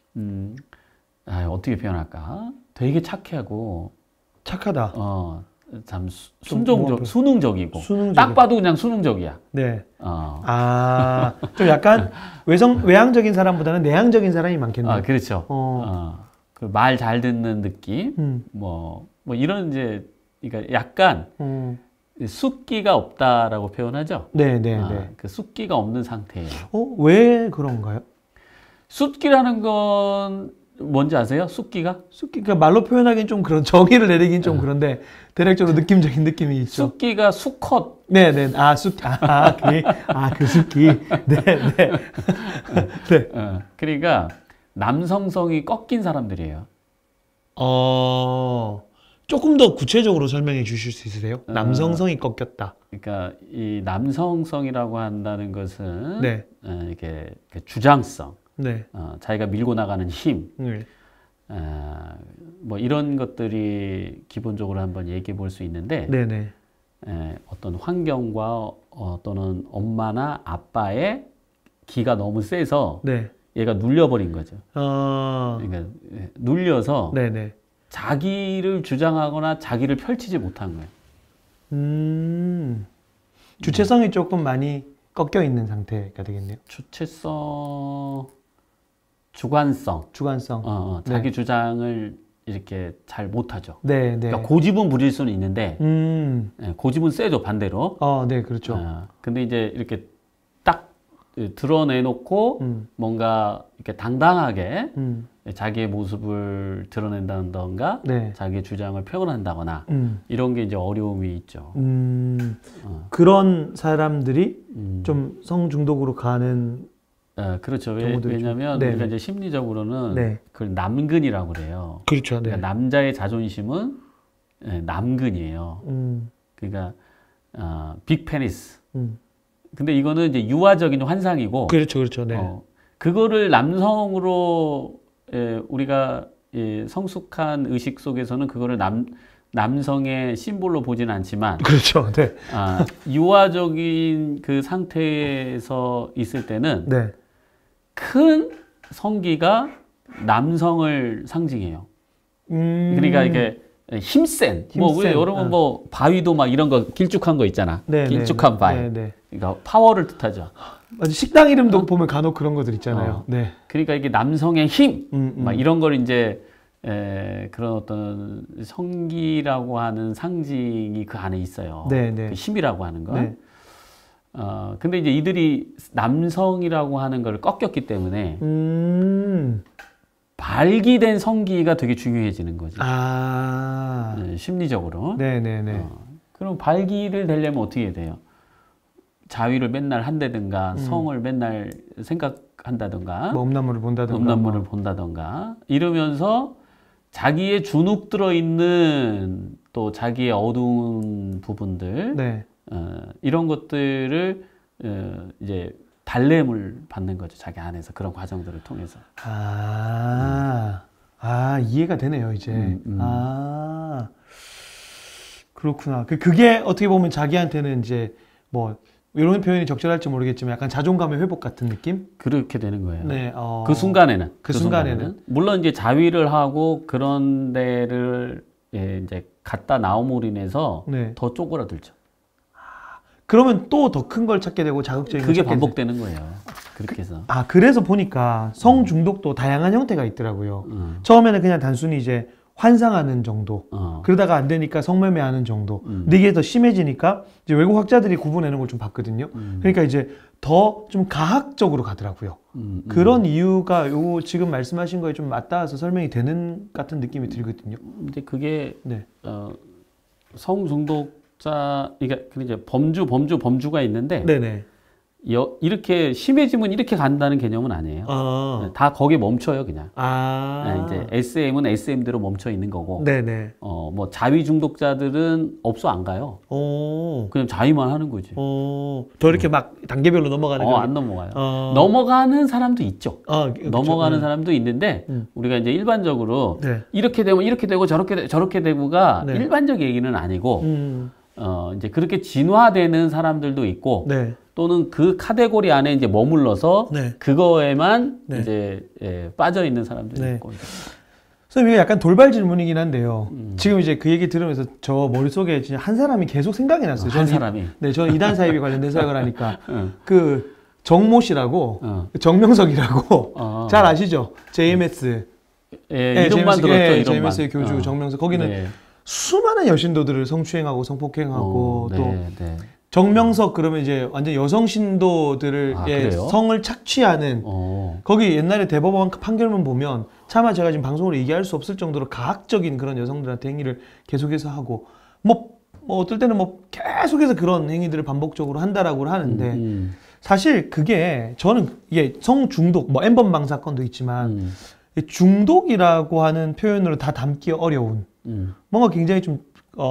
어떻게 표현할까? 되게 착해하고 착하다. 참 수능적이고 딱 봐도 그냥 수능적이야. 네. 좀 약간 외향적인 사람보다는 내향적인 사람이 많겠네요. 그렇죠. 그 말 잘 듣는 느낌, 뭐 이런 이제 그러니까 약간 숫기가 없다라고 표현하죠. 네. 그 숫기가 없는 상태예요. 왜 그런가요? 숫기라는 건 뭔지 아세요? 숫기가? 그러니까 말로 표현하기는 좀 그런 정의를 내리긴 좀 그런데 대략적으로 느낌적인 느낌이 있죠. 숫기가 수컷. 네네. 그 숫기. 네네. 네. 그러니까 남성성이 꺾인 사람들이에요. 조금 더 구체적으로 설명해 주실 수 있으세요? 남성성이 꺾였다. 그러니까 이 남성성이라고 한다는 것은 네. 이렇게 주장성. 네. 자기가 밀고 나가는 힘, 네. 뭐 이런 것들이 기본적으로 한번 얘기해 볼 수 있는데, 네네. 어떤 환경과 또는 엄마나 아빠의 기가 너무 세서 네. 얘가 눌려버린 거죠. 그러니까 눌려서 네네. 자기를 주장하거나 자기를 펼치지 못한 거예요. 주체성이 조금 많이 꺾여 있는 상태가 되겠네요. 주체성, 주관성. 자기 주장을 이렇게 잘 못하죠. 네. 그러니까 고집은 부릴 수는 있는데, 고집은 세죠, 반대로. 네, 그렇죠. 근데 이제 이렇게 딱 드러내놓고 뭔가 이렇게 당당하게 자기의 모습을 드러낸다던가, 네. 자기의 주장을 표현한다거나, 이런 게 이제 어려움이 있죠. 그런 사람들이 좀 성중독으로 가는 그렇죠. 왜냐하면 네. 우리가 이제 심리적으로는 네. 그걸 남근이라고 그래요. 그렇죠. 네. 그러니까 남자의 자존심은 남근이에요. 그러니까 빅 페니스. 근데 이거는 이제 유아적인 환상이고. 그렇죠. 네. 그거를 남성으로 우리가 성숙한 의식 속에서는 그거를 남성의 심볼로 보지는 않지만. 그렇죠. 네. 유아적인 그 상태에서 있을 때는. 네. 큰 성기가 남성을 상징해요. 그러니까 이게 힘센. 여러분 뭐 바위도 막 이런 거 길쭉한 거 있잖아. 네, 길쭉한 바위. 네. 그러니까 파워를 뜻하죠. 맞아. 식당 이름도 보면 간혹 그런 것들 있잖아요. 네. 그러니까 이게 남성의 힘, 막 이런 걸 이제 그런 어떤 성기라고 하는 상징이 그 안에 있어요. 네. 그 힘이라고 하는 거. 네. 근데 이제 이들이 남성이라고 하는 걸 꺾였기 때문에 발기된 성기가 되게 중요해지는 거지. 심리적으로. 네네네. 그럼 발기를 되려면 어떻게 돼요? 자위를 맨날 한다든가 성을 맨날 생각한다든가 뭐 음란물을 본다든가 이러면서 자기의 주눅 들어있는 또 자기의 어두운 부분들 네. 이런 것들을 이제 달램을 받는 거죠. 자기 안에서 그런 과정들을 통해서. 이해가 되네요, 이제. 그렇구나. 그게 어떻게 보면 자기한테는 이제 뭐 이런 표현이 적절할지 모르겠지만 약간 자존감의 회복 같은 느낌? 그렇게 되는 거예요. 네. 그 순간에는. 그 순간에는. 물론 이제 자위를 하고 그런 데를 이제 갖다 나옴으로 인해서 네. 더 쪼그라들죠. 그러면 또 더 큰 걸 찾게 되고 자극적인 걸 그게 찾게 반복되는 거예요. 그렇게 해서. 그래서 보니까 성 중독도 다양한 형태가 있더라고요. 처음에는 그냥 단순히 이제 환상하는 정도. 그러다가 안 되니까 성매매하는 정도. 근데 이게 더 심해지니까 이제 외국 학자들이 구분하는 걸 좀 봤거든요. 그러니까 이제 더 좀 가학적으로 가더라고요. 그런 이유가 요 지금 말씀하신 거에 좀 맞닿아서 설명이 되는 같은 느낌이 들거든요. 근데 그게 네. 성중독자, 그러니까 이제 범주가 있는데 네네. 이렇게 심해지면 이렇게 간다는 개념은 아니에요. 다 거기에 멈춰요, 그냥. 네, 이제 SM은 SM대로 멈춰 있는 거고. 네네. 뭐 자위 중독자들은 업소 안 가요. 그냥 자위만 하는 거지. 더 이렇게 막 단계별로 넘어가는 거. 안 넘어가요. 넘어가는 사람도 있죠. 넘어가는 사람도 있는데 우리가 이제 일반적으로 이렇게 되면 이렇게 되고 저렇게 되고가 일반적 얘기는 아니고 이제 그렇게 진화되는 사람들도 있고. 또는 그 카테고리 안에 이제 머물러서 그거에만 이제 빠져 있는 사람들이 있고. 선생님, 이게 약간 돌발 질문이긴 한데요. 지금 이제 그 얘기 들으면서 저 머릿속에 진짜 한 사람이 계속 생각이 났어요. 한 사람이? 저는 이단 사입에 관련된 생각을 하니까. 그 정모 씨라고, 정명석이라고, 잘 아시죠? JMS. 이름만 들었죠, JMS 교주 정명석. 거기는 수많은 여신도들을 성추행하고 성폭행하고 또 정명석 그러면 이제 완전 여성 신도들을 성을 착취하는 거기 옛날에 대법원 판결문 보면 차마 제가 지금 방송으로 얘기할 수 없을 정도로 가학적인 그런 여성들한테 행위를 계속해서 하고 뭐 어떨 때는 뭐 계속해서 그런 행위들을 반복적으로 한다라고 하는데 사실 그게 저는 이게 성중독 뭐 N번방 사건도 있지만 중독이라고 하는 표현으로 다 담기 어려운 뭔가 굉장히 좀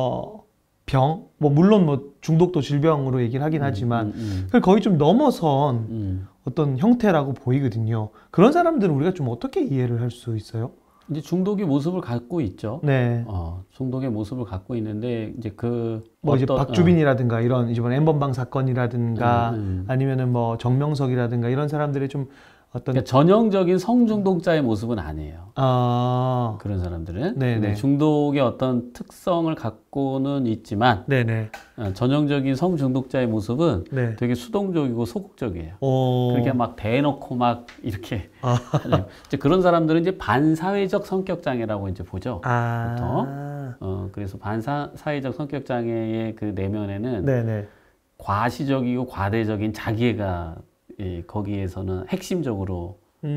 뭐 물론 뭐 중독도 질병으로 얘기를 하긴 하지만 그걸 거의 좀 넘어선 어떤 형태라고 보이거든요. 그런 사람들은 우리가 좀 어떻게 이해를 할 수 있어요? 이제 중독의 모습을 갖고 있죠. 네. 중독의 모습을 갖고 있는데 이제 뭐 이제 박주빈이라든가 이런 이번 N번방 사건이라든가 아니면은 뭐 정명석이라든가 이런 사람들의 좀 어떤 그러니까 전형적인 성중독자의 모습은 아니에요. 그런 사람들은 네네. 중독의 어떤 특성을 갖고는 있지만 전형적인 성중독자의 모습은 되게 수동적이고 소극적이에요. 그렇게 막 대놓고 막 이렇게 이제 그런 사람들은 이제 반사회적 성격 장애라고 이제 보죠. 보통. 그래서 반사회적 성격 장애의 그 내면에는 과시적이고 과대적인 자기애가 거기에서는 핵심적으로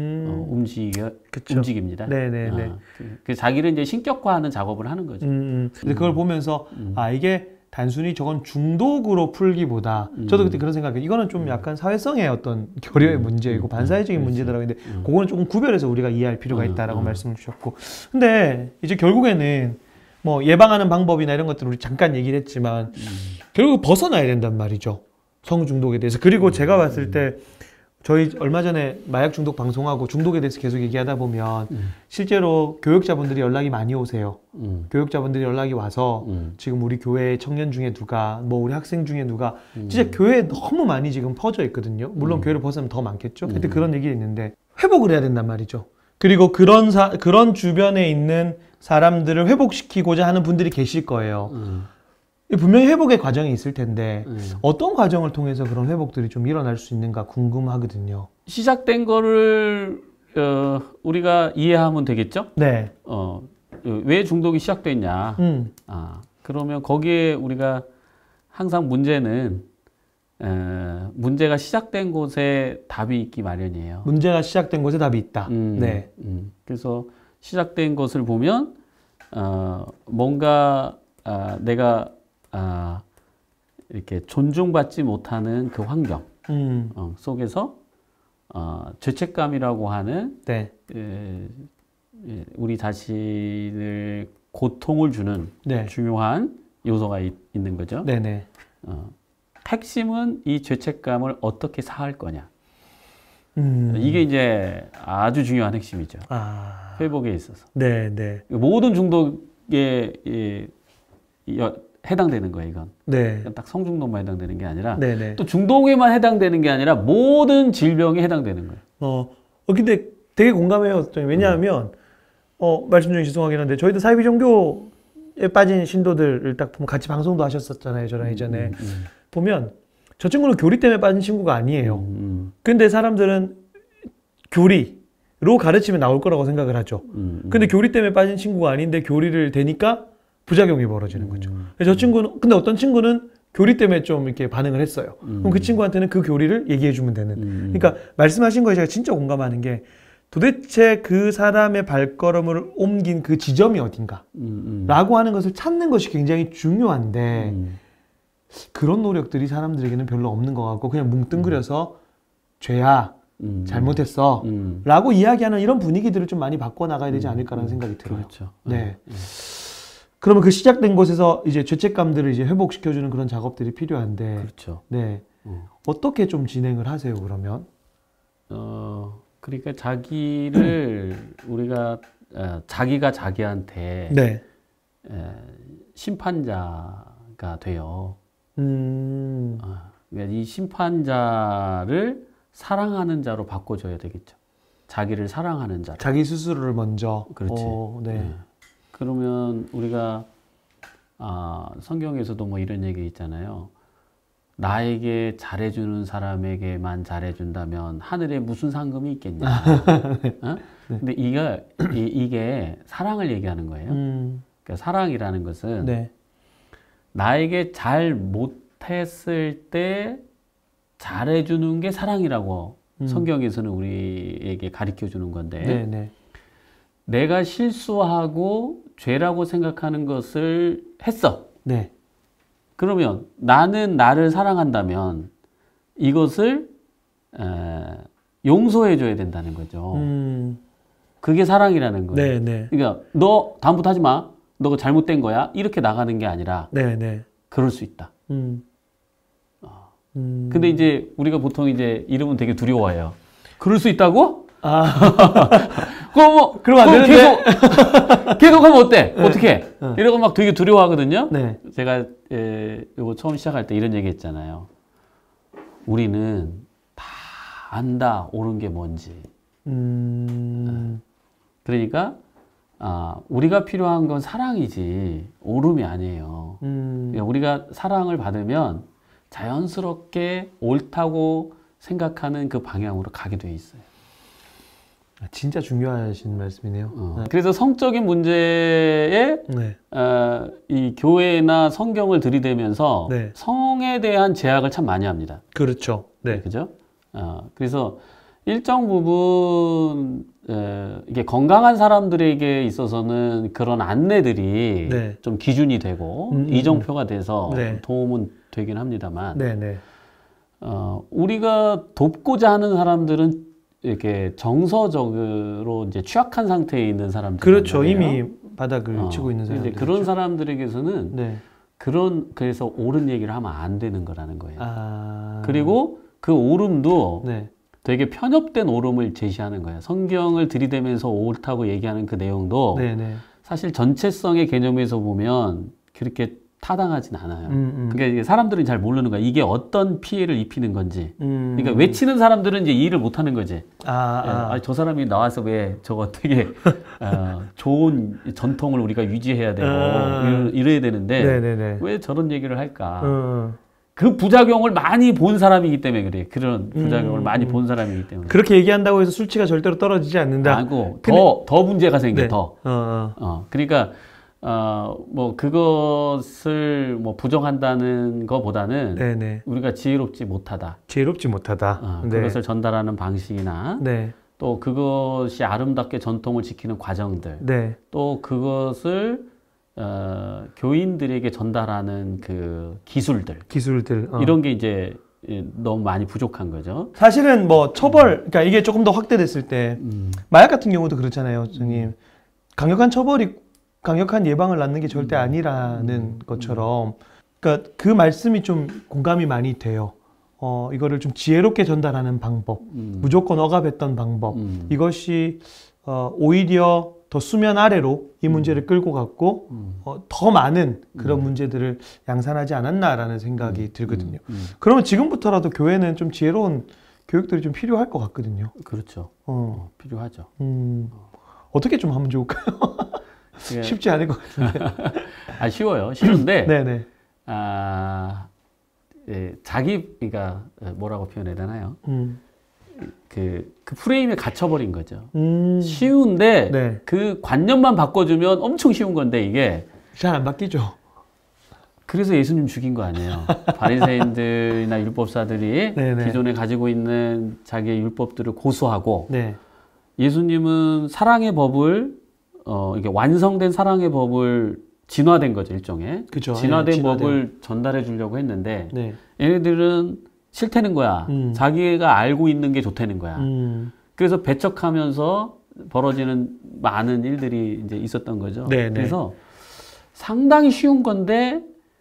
움직입니다. 네네네. 그 자기를 이제 신격화하는 작업을 하는 거죠. 근데 그걸 보면서 이게 단순히 저건 중독으로 풀기보다 저도 그때 그런 생각이에요. 이거는 좀 약간 사회성의 어떤 교류의 문제이고 반사회적인 문제더라고요. 근데 그거는 조금 구별해서 우리가 이해할 필요가 있다라고 말씀을 주셨고, 근데 이제 결국에는 뭐 예방하는 방법이나 이런 것들 우리 잠깐 얘기를 했지만 결국 벗어나야 된단 말이죠. 성중독에 대해서. 그리고 제가 봤을 때 저희 얼마 전에 마약 중독 방송하고 중독에 대해서 계속 얘기하다 보면 실제로 교육자분들이 연락이 많이 오세요. 교육자분들이 연락이 와서 지금 우리 교회 청년 중에 누가 뭐 우리 학생 중에 누가 진짜 교회에 너무 많이 지금 퍼져 있거든요. 물론 교회를 벗으면 더 많겠죠. 하여튼 그런 얘기 있는데 회복을 해야 된단 말이죠. 그리고 그런 주변에 있는 사람들을 회복시키고자 하는 분들이 계실 거예요. 분명히 회복의 과정이 있을 텐데 어떤 과정을 통해서 그런 회복들이 좀 일어날 수 있는가 궁금하거든요. 시작된 거를 우리가 이해하면 되겠죠? 네. 왜 중독이 시작됐냐? 그러면 거기에 우리가 항상 문제는 문제가 시작된 곳에 답이 있기 마련이에요. 문제가 시작된 곳에 답이 있다. 네. 그래서 시작된 것을 보면 뭔가 내가 이렇게 존중받지 못하는 그 환경 속에서 죄책감이라고 하는 우리 자신을 고통을 주는 중요한 요소가 있는 거죠. 네네. 핵심은 이 죄책감을 어떻게 사할 거냐. 이게 이제 아주 중요한 핵심이죠. 회복에 있어서. 네네. 모든 중독에 해당되는 거예요, 이건. 네. 딱 성중독만 해당되는 게 아니라 또 중독에만 해당되는 게 아니라 모든 질병에 해당되는 거예요. 근데 되게 공감해요. 왜냐하면 말씀 중에 죄송하긴 한데 저희도 사이비 종교에 빠진 신도들을 딱 보면 같이 방송도 하셨었잖아요, 저랑 이전에. 보면 저 친구는 교리 때문에 빠진 친구가 아니에요. 근데 사람들은 교리로 가르치면 나올 거라고 생각을 하죠. 근데 교리 때문에 빠진 친구가 아닌데 교리를 대니까 부작용이 벌어지는 거죠. 저 친구는, 근데 어떤 친구는 교리 때문에 좀 이렇게 반응을 했어요. 그럼 그 친구한테는 그 교리를 얘기해 주면 되는. 그러니까 말씀하신 거에 제가 진짜 공감하는 게 도대체 그 사람의 발걸음을 옮긴 그 지점이 어딘가 라고 하는 것을 찾는 것이 굉장히 중요한데 그런 노력들이 사람들에게는 별로 없는 것 같고 그냥 뭉뚱그려서 죄야 잘못했어 라고 이야기하는 이런 분위기들을 좀 많이 바꿔나가야 되지 않을까라는 생각이 들어요. 그렇죠. 네. 그러면 그 시작된 곳에서 이제 죄책감들을 이제 회복시켜주는 그런 작업들이 필요한데 그렇죠. 네. 어떻게 좀 진행을 하세요, 그러면? 그러니까 자기를 우리가 자기가 자기한테 네. 심판자가 돼요. 그러니까 이 심판자를 사랑하는 자로 바꿔줘야 되겠죠. 자기를 사랑하는 자. 자기 스스로를 먼저. 그렇지. 네. 그러면 우리가 성경에서도 뭐 이런 얘기 있잖아요. 나에게 잘해주는 사람에게만 잘해준다면 하늘에 무슨 상금이 있겠냐. 어? 네. 근데 이게 사랑을 얘기하는 거예요. 그러니까 사랑이라는 것은 네. 나에게 잘 못했을 때 잘해주는 게 사랑이라고 성경에서는 우리에게 가르쳐 주는 건데 네, 네. 내가 실수하고 죄라고 생각하는 것을 했어. 네. 그러면 나는 나를 사랑한다면 이것을 용서해 줘야 된다는 거죠. 그게 사랑이라는 거예요. 네, 네. 그러니까 너 다음부터 하지 마. 너가 잘못된 거야. 이렇게 나가는 게 아니라 네, 네. 그럴 수 있다. 근데 이제 우리가 보통 이제 이러면 되게 두려워해요. 그럴 수 있다고? 그럼 안 되는데? 계속 하면 어때? 어떻게? 이러고 막 되게 두려워하거든요. 네. 제가 이거 처음 시작할 때 이런 얘기 했잖아요. 우리는 다 안다, 옳은 게 뭔지. 그러니까 우리가 필요한 건 사랑이지 옳음이 아니에요. 그러니까 우리가 사랑을 받으면 자연스럽게 옳다고 생각하는 그 방향으로 가게 돼 있어요. 진짜 중요하신 말씀이네요. 그래서 성적인 문제에 네. 이 교회나 성경을 들이대면서 네. 성에 대한 제약을 참 많이 합니다. 그렇죠. 네. 그죠? 그래서 일정 부분 이게 건강한 사람들에게 있어서는 그런 안내들이 네. 좀 기준이 되고 이정표가 돼서 네. 도움은 되긴 합니다만 네, 네. 우리가 돕고자 하는 사람들은 이렇게 정서적으로 이제 취약한 상태에 있는 사람들. 그렇죠. 이미 바닥을 치고 있는 사람들. 그런 사람들에게서는 네. 그래서 옳은 얘기를 하면 안 되는 거라는 거예요. 그리고 그 옳음도 네. 되게 편협된 옳음을 제시하는 거예요. 성경을 들이대면서 옳다고 얘기하는 그 내용도 네, 네. 사실 전체성의 개념에서 보면 그렇게 타당하진 않아요. 그러니까 이게 사람들은 잘 모르는 거야. 이게 어떤 피해를 입히는 건지. 그러니까 외치는 사람들은 이제 이해를 못 하는 거지. 저 사람이 나와서 왜 저거 되게 좋은 전통을 우리가 유지해야 되고 이래야 되는데 네네네. 왜 저런 얘기를 할까? 그 부작용을 많이 본 사람이기 때문에 그래. 그런 부작용을 많이 본 사람이기 때문에. 그렇게 얘기한다고 해서 수치가 절대로 떨어지지 않는다. 아니고 더 문제가 생겨. 네. 더. 그러니까 뭐 그것을 뭐 부정한다는 것보다는 네네. 우리가 지혜롭지 못하다. 지혜롭지 못하다. 네. 그것을 전달하는 방식이나 네. 또 그것이 아름답게 전통을 지키는 과정들. 네. 또 그것을 교인들에게 전달하는 그 기술들 이런 게 이제 너무 많이 부족한 거죠. 사실은 뭐 처벌, 그러니까 이게 조금 더 확대됐을 때 마약 같은 경우도 그렇잖아요, 선생님. 강력한 예방을 낳는 게 절대 아니라는 것처럼, 그러니까 그 말씀이 좀 공감이 많이 돼요. 이거를 좀 지혜롭게 전달하는 방법, 무조건 억압했던 방법, 이것이 오히려 더 수면 아래로 이 문제를 끌고 갔고 더 많은 그런 문제들을 양산하지 않았나라는 생각이 들거든요. 그러면 지금부터라도 교회는 좀 지혜로운 교육들이 좀 필요할 것 같거든요. 그렇죠. 필요하죠. 어떻게 좀 하면 좋을까요? 쉽지 않을 것 같은데. 쉬워요. 쉬운데 네네. 자기가 뭐라고 표현해야 되나요? 그 프레임에 갇혀버린 거죠. 쉬운데 네. 그 관념만 바꿔주면 엄청 쉬운 건데 이게 잘 안 바뀌죠. 그래서 예수님 죽인 거 아니에요. 바리새인들이나 율법사들이 네네. 기존에 가지고 있는 자기의 율법들을 고수하고 네. 예수님은 사랑의 법을 이게 완성된 사랑의 법을 진화된 거죠, 일종의. 그쵸. 진화된 네, 법을 전달해 주려고 했는데 네. 얘네들은 싫다는 거야. 자기가 알고 있는 게 좋다는 거야. 그래서 배척하면서 벌어지는 많은 일들이 이제 있었던 거죠. 네네. 그래서 상당히 쉬운 건데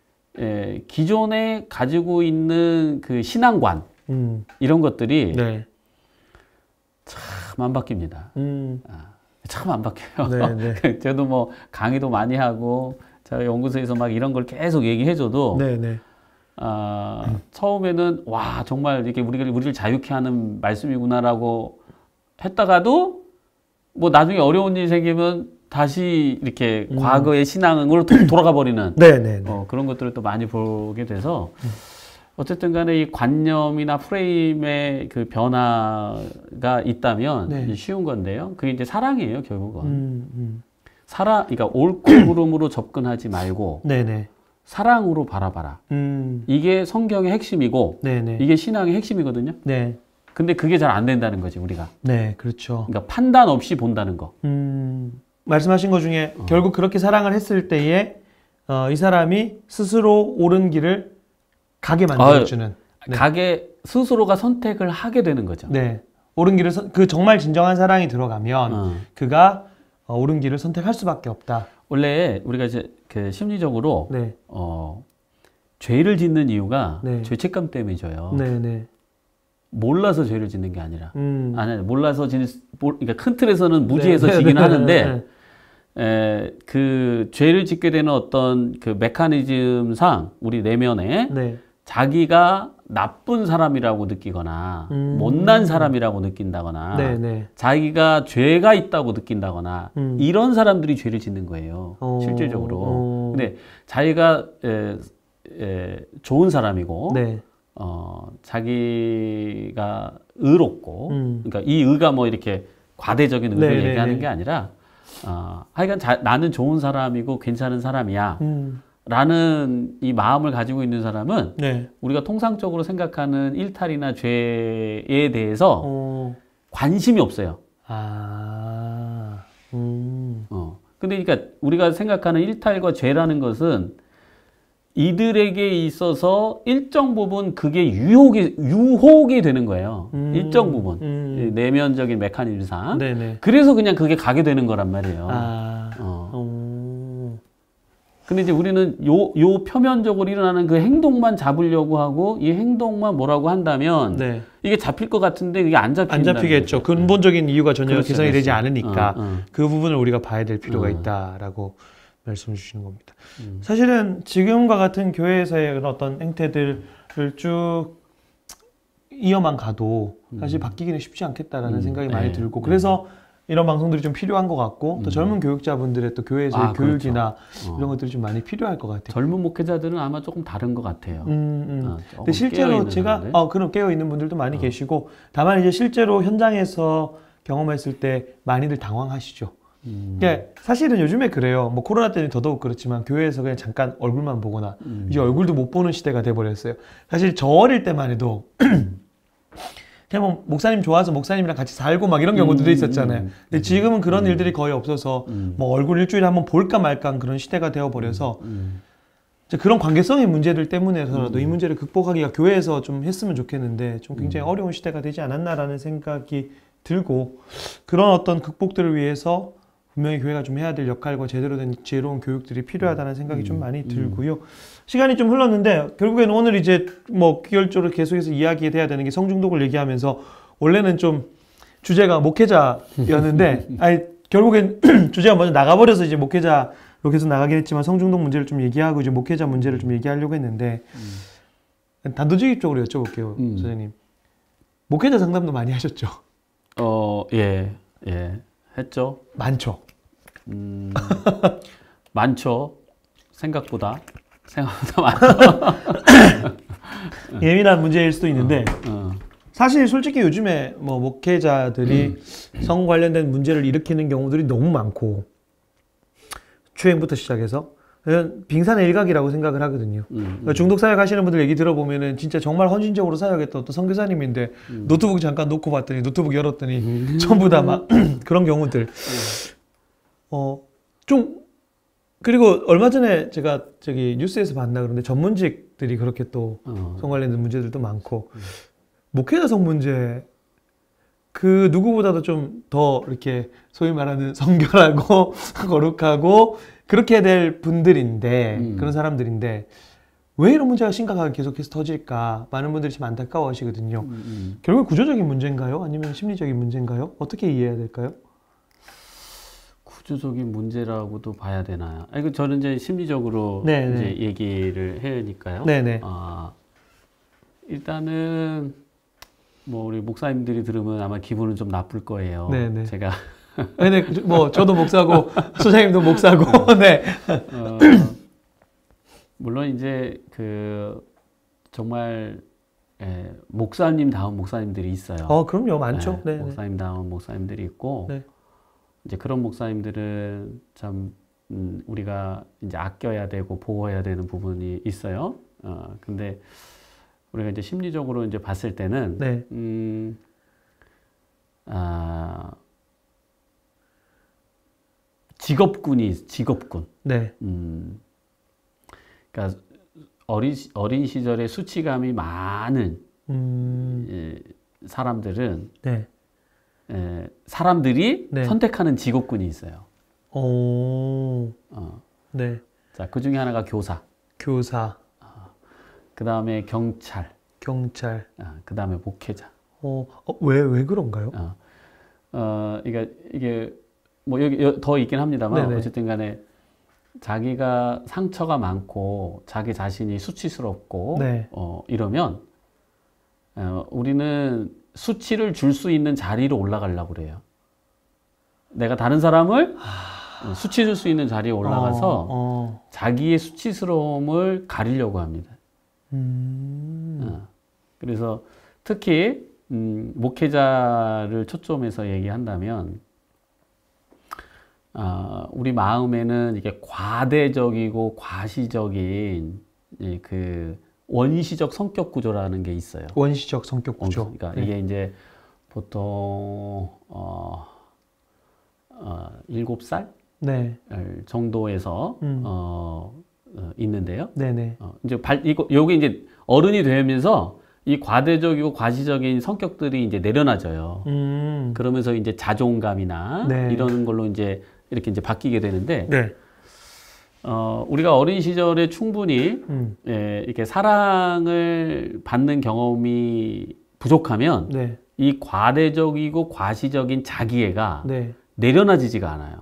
기존에 가지고 있는 그 신앙관 이런 것들이 네. 참 안 바뀝니다. 참 안 바뀌어요. 네네. 저도 뭐 강의도 많이 하고 제가 연구소에서 막 이런 걸 계속 얘기해줘도 네네. 처음에는 와 정말 이렇게 우리를 자유케 하는 말씀이구나라고 했다가도 뭐 나중에 어려운 일이 생기면 다시 이렇게 과거의 신앙으로 돌아가 버리는 네네. 그런 것들을 또 많이 보게 돼서 어쨌든 간에 이 관념이나 프레임의 그 변화가 있다면 네. 쉬운 건데요. 그게 이제 사랑이에요, 결국은. 그러니까 옳고 그름으로 접근하지 말고 네네. 사랑으로 바라봐라. 이게 성경의 핵심이고 네네. 이게 신앙의 핵심이거든요. 네. 근데 그게 잘 안 된다는 거지, 우리가. 네, 그렇죠. 그러니까 판단 없이 본다는 거. 말씀하신 것 중에 결국 그렇게 사랑을 했을 때에 이 사람이 스스로 옳은 길을 가게 만들어주는. 네. 가게 스스로가 선택을 하게 되는 거죠. 네. 옳은 길을 그 정말 진정한 사랑이 들어가면 그가 옳은 길을 선택할 수밖에 없다. 원래 우리가 이제 그 심리적으로 네. 죄를 짓는 이유가 네. 죄책감 때문이죠. 네네. 몰라서 죄를 짓는 게 아니라 아니 몰라서 그러니까 큰 틀에서는 무지해서 네. 지긴 네. 하는데 그 죄를 짓게 되는 어떤 그 메커니즘상 우리 내면에 네. 자기가 나쁜 사람이라고 느끼거나 못난 사람이라고 느낀다거나 네네. 자기가 죄가 있다고 느낀다거나 이런 사람들이 죄를 짓는 거예요. 실질적으로. 근데 자기가 좋은 사람이고 네. 자기가 의롭고 그러니까 이 의가 뭐 이렇게 과대적인 의를 네네네. 얘기하는 게 아니라 하여간 나는 좋은 사람이고 괜찮은 사람이야 라는 이 마음을 가지고 있는 사람은 네. 우리가 통상적으로 생각하는 일탈이나 죄에 대해서 관심이 없어요. 근데 그러니까 우리가 생각하는 일탈과 죄라는 것은 이들에게 있어서 일정 부분 그게 유혹이 되는 거예요. 일정 부분. 내면적인 메커니즘상. 네네. 그래서 그냥 그게 가게 되는 거란 말이에요. 근데 이제 우리는 요 표면적으로 일어나는 그 행동만 잡으려고 하고 이 행동만 뭐라고 한다면 네. 이게 잡힐 것 같은데 이게 안 잡히겠죠. 근본적인 이유가 전혀 그렇죠, 개선이 되지 그렇죠. 않으니까 그 부분을 우리가 봐야 될 필요가 있다라고 말씀을 주시는 겁니다. 사실은 지금과 같은 교회에서의 그런 어떤 행태들을 쭉 이어만 가도 사실 바뀌기는 쉽지 않겠다라는 생각이 많이 들고 그래서 이런 방송들이 좀 필요한 것 같고 또 젊은 교육자분들의 또 교회에서의 교육이나 그렇죠. 이런 것들이 좀 많이 필요할 것 같아요. 젊은 목회자들은 아마 조금 다른 것 같아요. 근데 실제로 제가 그럼 깨어 있는 분들도 많이 계시고 다만 이제 실제로 현장에서 경험했을 때 많이들 당황하시죠. 그러니까 사실은 요즘에 그래요. 뭐 코로나 때문에 더더욱 그렇지만 교회에서 그냥 잠깐 얼굴만 보거나 이제 얼굴도 못 보는 시대가 돼버렸어요. 사실 저 어릴 때만 해도 그냥 뭐 목사님 좋아서 목사님이랑 같이 살고 막 이런 경우들도 있었잖아요. 근데 지금은 그런 일들이 거의 없어서 뭐 얼굴 일주일에 한번 볼까 말까 그런 시대가 되어버려서 그런 관계성의 문제들 때문에서라도 이 문제를 극복하기가 교회에서 좀 했으면 좋겠는데 좀 굉장히 어려운 시대가 되지 않았나라는 생각이 들고 그런 어떤 극복들을 위해서 분명히 교회가 좀 해야 될 역할과 제대로 된 지혜로운 교육들이 필요하다는 생각이 좀 많이 들고요. 시간이 좀 흘렀는데 결국에는 오늘 이제 뭐 기결적으로 계속해서 이야기해야 되는 게 성중독을 얘기하면서 원래는 좀 주제가 목회자였는데 아니 결국엔 주제가 먼저 나가버려서 이제 목회자로 계속 나가긴 했지만 성중독 문제를 좀 얘기하고 이제 목회자 문제를 좀 얘기하려고 했는데 단도직입적으로 여쭤볼게요, 선생님. 목회자 상담도 많이 하셨죠? 예, 했죠. 많죠. 많죠. 생각보다 많죠. 예민한 문제일 수도 있는데 사실 솔직히 요즘에 뭐 목회자들이 성 관련된 문제를 일으키는 경우들이 너무 많고 추행부터 시작해서 빙산의 일각이라고 생각을 하거든요. 중독 사역 하시는 분들 얘기 들어보면은 진짜 정말 헌신적으로 사역했던 어떤 선교사님인데 노트북 잠깐 놓고 봤더니 노트북 열었더니 전부 다 막 그런 경우들. 좀 그리고 얼마 전에 제가 저기 뉴스에서 봤나 그런데 전문직들이 그렇게 또 성 관련된 문제들도 많고 목회자 성 문제 그 누구보다도 좀 더 이렇게 소위 말하는 성결하고 거룩하고 그렇게 될 분들인데 그런 사람들인데 왜 이런 문제가 심각하게 계속해서 터질까 많은 분들이 좀 안타까워 하시거든요. 결국 구조적인 문제인가요? 아니면 심리적인 문제인가요? 어떻게 이해해야 될까요? 구조적인 문제라고도 봐야 되나요? 아니, 저는 이제 심리적으로 이제 얘기를 해야 하니까요. 네네. 일단은 뭐 우리 목사님들이 들으면 아마 기분은 좀 나쁠 거예요. 네네. 제가 네, 뭐 저도 목사고 소장님도 목사고. 네. 물론 이제 그 정말 목사님 다운 목사님들이 있어요. 그럼요, 많죠. 네. 목사님 다운 목사님들이 있고 네. 이제 그런 목사님들은 참 우리가 이제 아껴야 되고 보호해야 되는 부분이 있어요. 근데 우리가 이제 심리적으로 이제 봤을 때는 네. 직업군. 네. 그러니까 어린 시절에 수치감이 많은 사람들은 네. 사람들이 네. 선택하는 직업군이 있어요. 네. 자, 그 중에 하나가 교사. 그 다음에 경찰. 그 다음에 목회자. 왜 그런가요? 이게 뭐 여기 더 있긴 합니다만 네네. 어쨌든 간에 자기가 상처가 많고 자기 자신이 수치스럽고 네. 이러면 우리는 수치를 줄 수 있는 자리로 올라가려고 그래요. 내가 다른 사람을 수치 줄 수 있는 자리에 올라가서 자기의 수치스러움을 가리려고 합니다. 그래서 특히 목회자를 초점해서 얘기한다면 우리 마음에는 이게 과대적이고 과시적인 그 원시적 성격 구조라는 게 있어요. 원시적 성격 구조. 그러니까 이게 이제 보통 7살 네. 정도에서 있는데요. 네네. 이제 요게 이제 어른이 되면서 이 과대적이고 과시적인 성격들이 이제 내려놔져요. 그러면서 이제 자존감이나 네. 이런 걸로 이제 이렇게 이제 바뀌게 되는데, 네. 우리가 어린 시절에 충분히 이렇게 사랑을 받는 경험이 부족하면 네. 이 과대적이고 과시적인 자기애가 네. 내려놔지지가 않아요.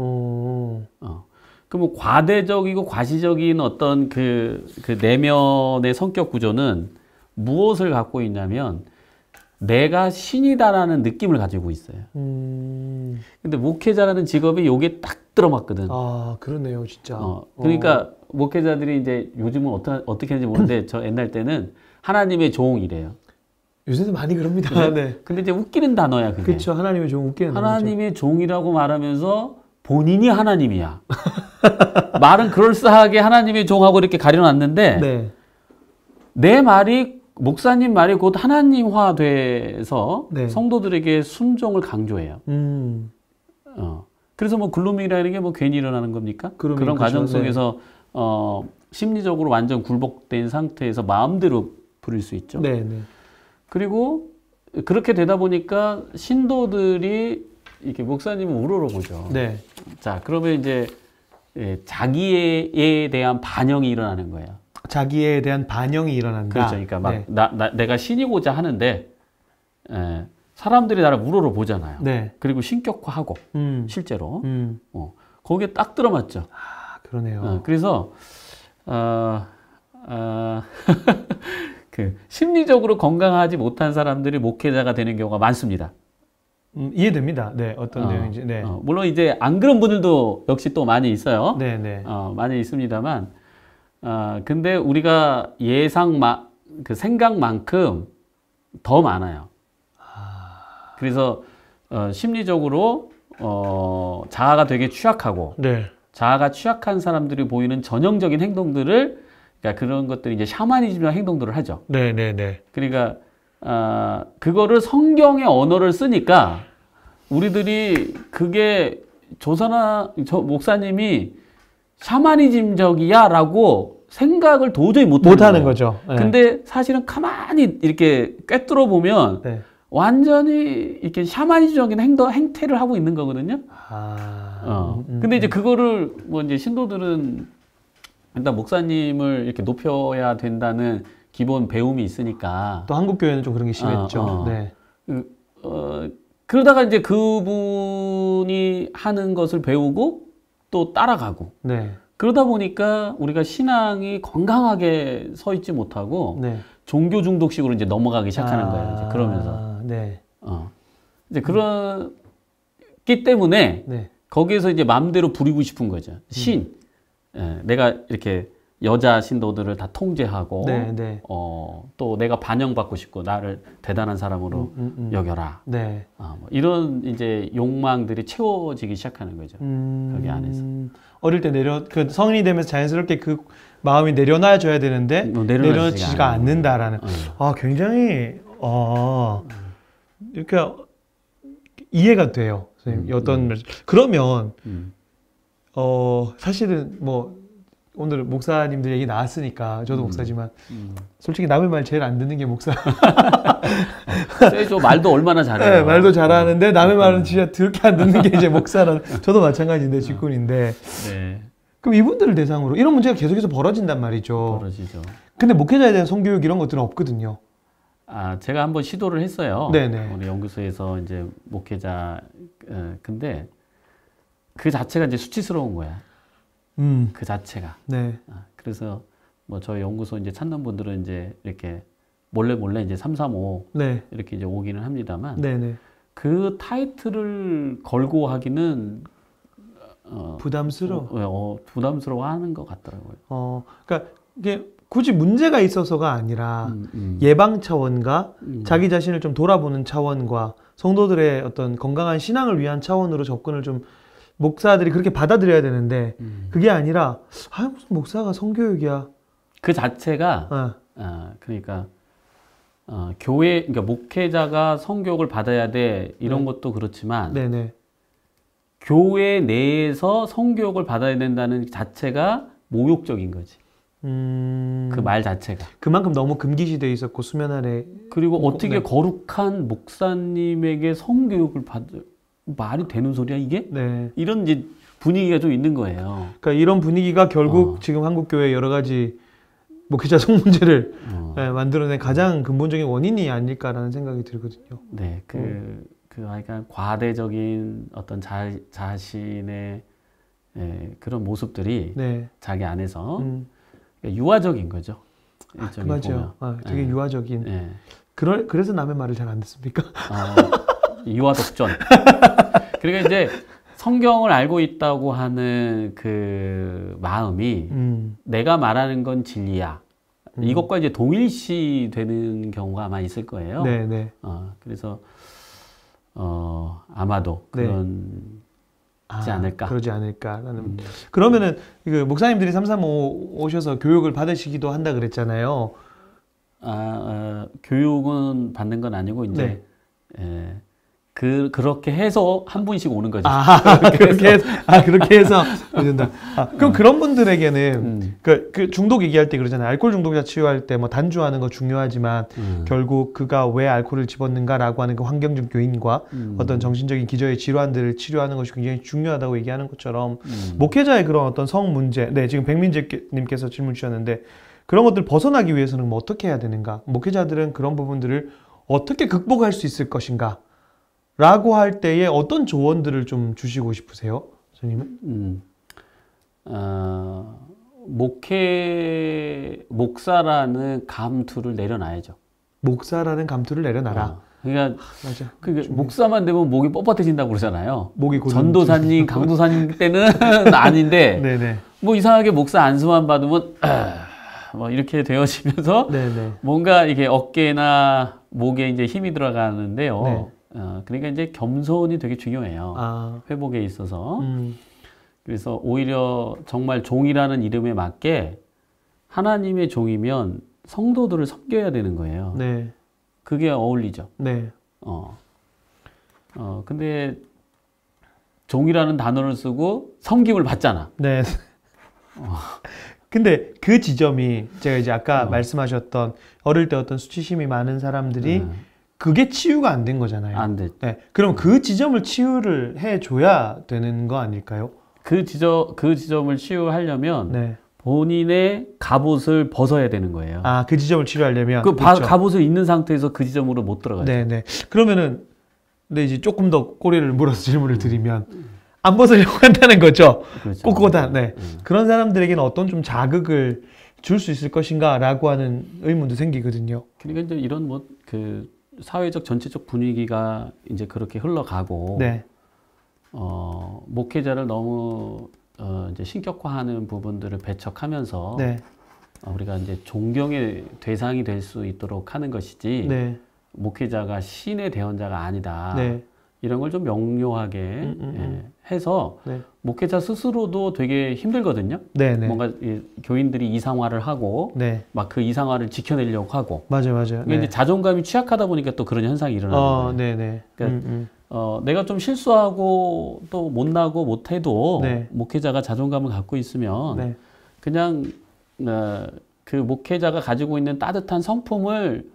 그럼 과대적이고 과시적인 어떤 그 내면의 성격 구조는 무엇을 갖고 있냐면 내가 신이다라는 느낌을 가지고 있어요. 근데 목회자라는 직업이 요게 딱 들어맞거든. 그러네요, 진짜. 그러니까 목회자들이 이제 요즘은 어떻게 하는지 모르는데 저 옛날 때는 하나님의 종이래요. 요새도 많이 그럽니다. 네. 근데 이제 웃기는 단어야, 그게. 그렇죠. 하나님의 종 웃기는 단어죠. 하나님의 종이라고 말하면서 본인이 하나님이야. 말은 그럴싸하게 하나님의 종하고 이렇게 가려놨는데 네. 내 말이 목사님 말이 곧 하나님화돼서 네. 성도들에게 순종을 강조해요. 그래서 뭐 글루밍이라는 게 뭐 괜히 일어나는 겁니까? 그런 그렇죠. 과정 속에서 심리적으로 완전 굴복된 상태에서 마음대로 부릴 수 있죠. 네, 네. 그리고 그렇게 되다 보니까 신도들이 이렇게 목사님을 우러러보죠. 네. 자, 그러면 이제 자기에 대한 반영이 일어나는 거예요. 자기에 대한 반영이 일어난다. 그렇죠. 그러니까 막 내가 신이고자 하는데 사람들이 나를 우러러 보잖아요. 네. 그리고 신격화하고 실제로 거기에 딱 들어맞죠. 그러네요. 그래서 그 심리적으로 건강하지 못한 사람들이 목회자가 되는 경우가 많습니다. 이해됩니다. 네, 어떤 내용인지. 네. 물론 이제 안 그런 분들도 역시 또 많이 있어요. 네, 네. 많이 있습니다만, 근데 우리가 그 생각만큼 더 많아요. 그래서 심리적으로 자아가 되게 취약하고 네. 자아가 취약한 사람들이 보이는 전형적인 행동들을 그러니까 그런 것들이 이제 샤머니즘이라는 행동들을 하죠. 네네네. 그러니까 그거를 성경의 언어를 쓰니까 우리들이 그게 저 목사님이 샤머니즘적이야라고 생각을 도저히 못하는 거죠. 네. 근데 사실은 가만히 이렇게 꿰뚫어 보면 네. 완전히 이렇게 샤머니즘적인 행태를 하고 있는 거거든요. 근데 이제 그거를 뭐 이제 신도들은 일단 목사님을 이렇게 높여야 된다는 기본 배움이 있으니까. 또 한국 교회는 좀 그런 게 심했죠. 네. 그러다가 이제 그분이 하는 것을 배우고 또 따라가고. 네. 그러다 보니까 우리가 신앙이 건강하게 서 있지 못하고 네. 종교 중독식으로 이제 넘어가기 시작하는 거예요. 이제 그러면서. 네. 이제 그렇기 때문에 네. 거기에서 이제 마음대로 부리고 싶은 거죠. 내가 이렇게 여자 신도들을 다 통제하고, 네, 네. 또 내가 반영받고 싶고, 나를 대단한 사람으로 여겨라. 네. 뭐 이런 이제 욕망들이 채워지기 시작하는 거죠. 거기 안에서. 어릴 때 그 성인이 되면서 자연스럽게 그 마음이 내려놔줘야 되는데, 내려지지가 않는다라는. 굉장히, 이렇게 이해가 돼요. 선생님. 그러면, 사실은 뭐 오늘 목사님들 얘기 나왔으니까 저도 목사지만 솔직히 남의 말 제일 안 듣는 게 목사. 세죠. 말도 얼마나 잘해요. 네, 말도 잘하는데 남의 말은 진짜 더럽게 안 듣는 게 이제 목사라는. 저도 마찬가지인데 직군인데. 네. 그럼 이분들을 대상으로 이런 문제가 계속해서 벌어진단 말이죠. 벌어지죠. 근데 목회자에 대한 성교육 이런 것들은 없거든요. 제가 한번 시도를 했어요. 네네. 우리 연구소에서 이제 목회자 근데 그 자체가 이제 수치스러운 거야. 그 자체가. 네. 그래서 뭐 저희 연구소 이제 찾는 분들은 이제 이렇게 몰래 이제 335 네. 이렇게 이제 오기는 합니다만 네네. 그 타이틀을 걸고 하기는 부담스러워하는 것 같더라고요. 그러니까 이게 굳이 문제가 있어서가 아니라 예방 차원과 자기 자신을 좀 돌아보는 차원과 성도들의 어떤 건강한 신앙을 위한 차원으로 접근을 좀 목사들이 그렇게 받아들여야 되는데 그게 아니라 무슨 목사가 성교육이야. 그 자체가 그러니까 그러니까 목회자가 성교육을 받아야 돼 이런 것도 그렇지만 네네. 교회 내에서 성교육을 받아야 된다는 자체가 모욕적인 거지. 그 말 자체가. 그만큼 너무 금기시돼 있었고 수면 아래. 그리고 어떻게 거룩한 목사님에게 성교육을 말이 되는 소리야 이게? 네. 이런 이제 분위기가 좀 있는 거예요. 그러니까 이런 분위기가 결국 지금 한국 교회 여러 가지 목회자 성 문제를 만들어낸 가장 근본적인 원인이 아닐까라는 생각이 들거든요. 네, 그러니까 과대적인 어떤 자신의 그런 모습들이 자기 안에서 유아적인 거죠. 맞아요. 되게 유아적인. 그래서 남의 말을 잘 안 듣습니까? 유아독전. 그러니까 이제 성경을 알고 있다고 하는 그 마음이 내가 말하는 건 진리야. 이것과 이제 동일시 되는 경우가 아마 있을 거예요. 네네. 그래서 아마도 그런지 않을까. 그러지 않을까라는. 그러면은 그 목사님들이 335 오셔서 교육을 받으시기도 한다 그랬잖아요. 교육은 받는 건 아니고 이제 그렇게 해서 한 분씩 오는 거죠. 그렇게 해서 오신다. 그럼 그런 분들에게는 그 중독 얘기할 때 그러잖아요. 알코올 중독자 치유할 때 뭐 단주하는 거 중요하지만 결국 그가 왜 알코올을 집었는가라고 하는 그 환경적 요인과 어떤 정신적인 기저의 질환들을 치료하는 것이 굉장히 중요하다고 얘기하는 것처럼 목회자의 그런 어떤 성 문제, 지금 백민재님께서 질문 주셨는데 그런 것들 벗어나기 위해서는 뭐 어떻게 해야 되는가? 목회자들은 그런 부분들을 어떻게 극복할 수 있을 것인가? 라고 할 때에 어떤 조언들을 좀 주시고 싶으세요? 선생님은? 목사라는 감투를 내려놔야죠. 목사라는 감투를 내려놔라. 그러니까 맞아. 목사만 되면 목이 뻣뻣해진다고 그러잖아요. 목이 전도사님, 강도사님 때는 아닌데 뭐 이상하게 목사 안수만 받으면 뭐 이렇게 되어지면서 네네. 뭔가 이게 어깨나 목에 이제 힘이 들어가는데요. 네. 그러니까 이제 겸손이 되게 중요해요. 회복에 있어서. 그래서 오히려 정말 종이라는 이름에 맞게 하나님의 종이면 성도들을 섬겨야 되는 거예요. 네. 그게 어울리죠. 네. 근데 종이라는 단어를 쓰고 섬김을 받잖아. 네. 근데 그 지점이 제가 이제 아까 말씀하셨던 어릴 때 어떤 수치심이 많은 사람들이 그게 치유가 안 된 거잖아요. 안 돼. 네. 그럼 그 지점을 치유를 해줘야 되는 거 아닐까요? 그 지점을 치유하려면 네. 본인의 갑옷을 벗어야 되는 거예요. 아, 그 지점을 치유하려면 그 그렇죠. 갑옷을 입는 상태에서 그 지점으로 못 들어가죠. 네네. 그러면은 근데 이제 조금 더 꼬리를 물어서 질문을 드리면 안 벗으려고 한다는 거죠. 그렇죠. 꼿꼿한. 네. 그런 사람들에게는 어떤 좀 자극을 줄 수 있을 것인가라고 하는 의문도 생기거든요. 그러니까 이제 이런 뭐 그 사회적 전체적 분위기가 이제 그렇게 흘러가고, 네. 목회자를 너무 이제 신격화하는 부분들을 배척하면서 네. 우리가 이제 존경의 대상이 될 수 있도록 하는 것이지, 네. 목회자가 신의 대언자가 아니다. 네. 이런 걸 좀 명료하게 해서 네. 목회자 스스로도 되게 힘들거든요. 네. 네. 뭔가 교인들이 이상화를 하고 네. 막 그 이상화를 지켜내려고 하고. 맞아요. 이게 이제 자존감이 취약하다 보니까 또 그런 현상이 일어나는 거예요. 네네. 그러니까 내가 좀 실수하고 또 못나고 못해도 네. 목회자가 자존감을 갖고 있으면 네. 그냥 그 목회자가 가지고 있는 따뜻한 성품을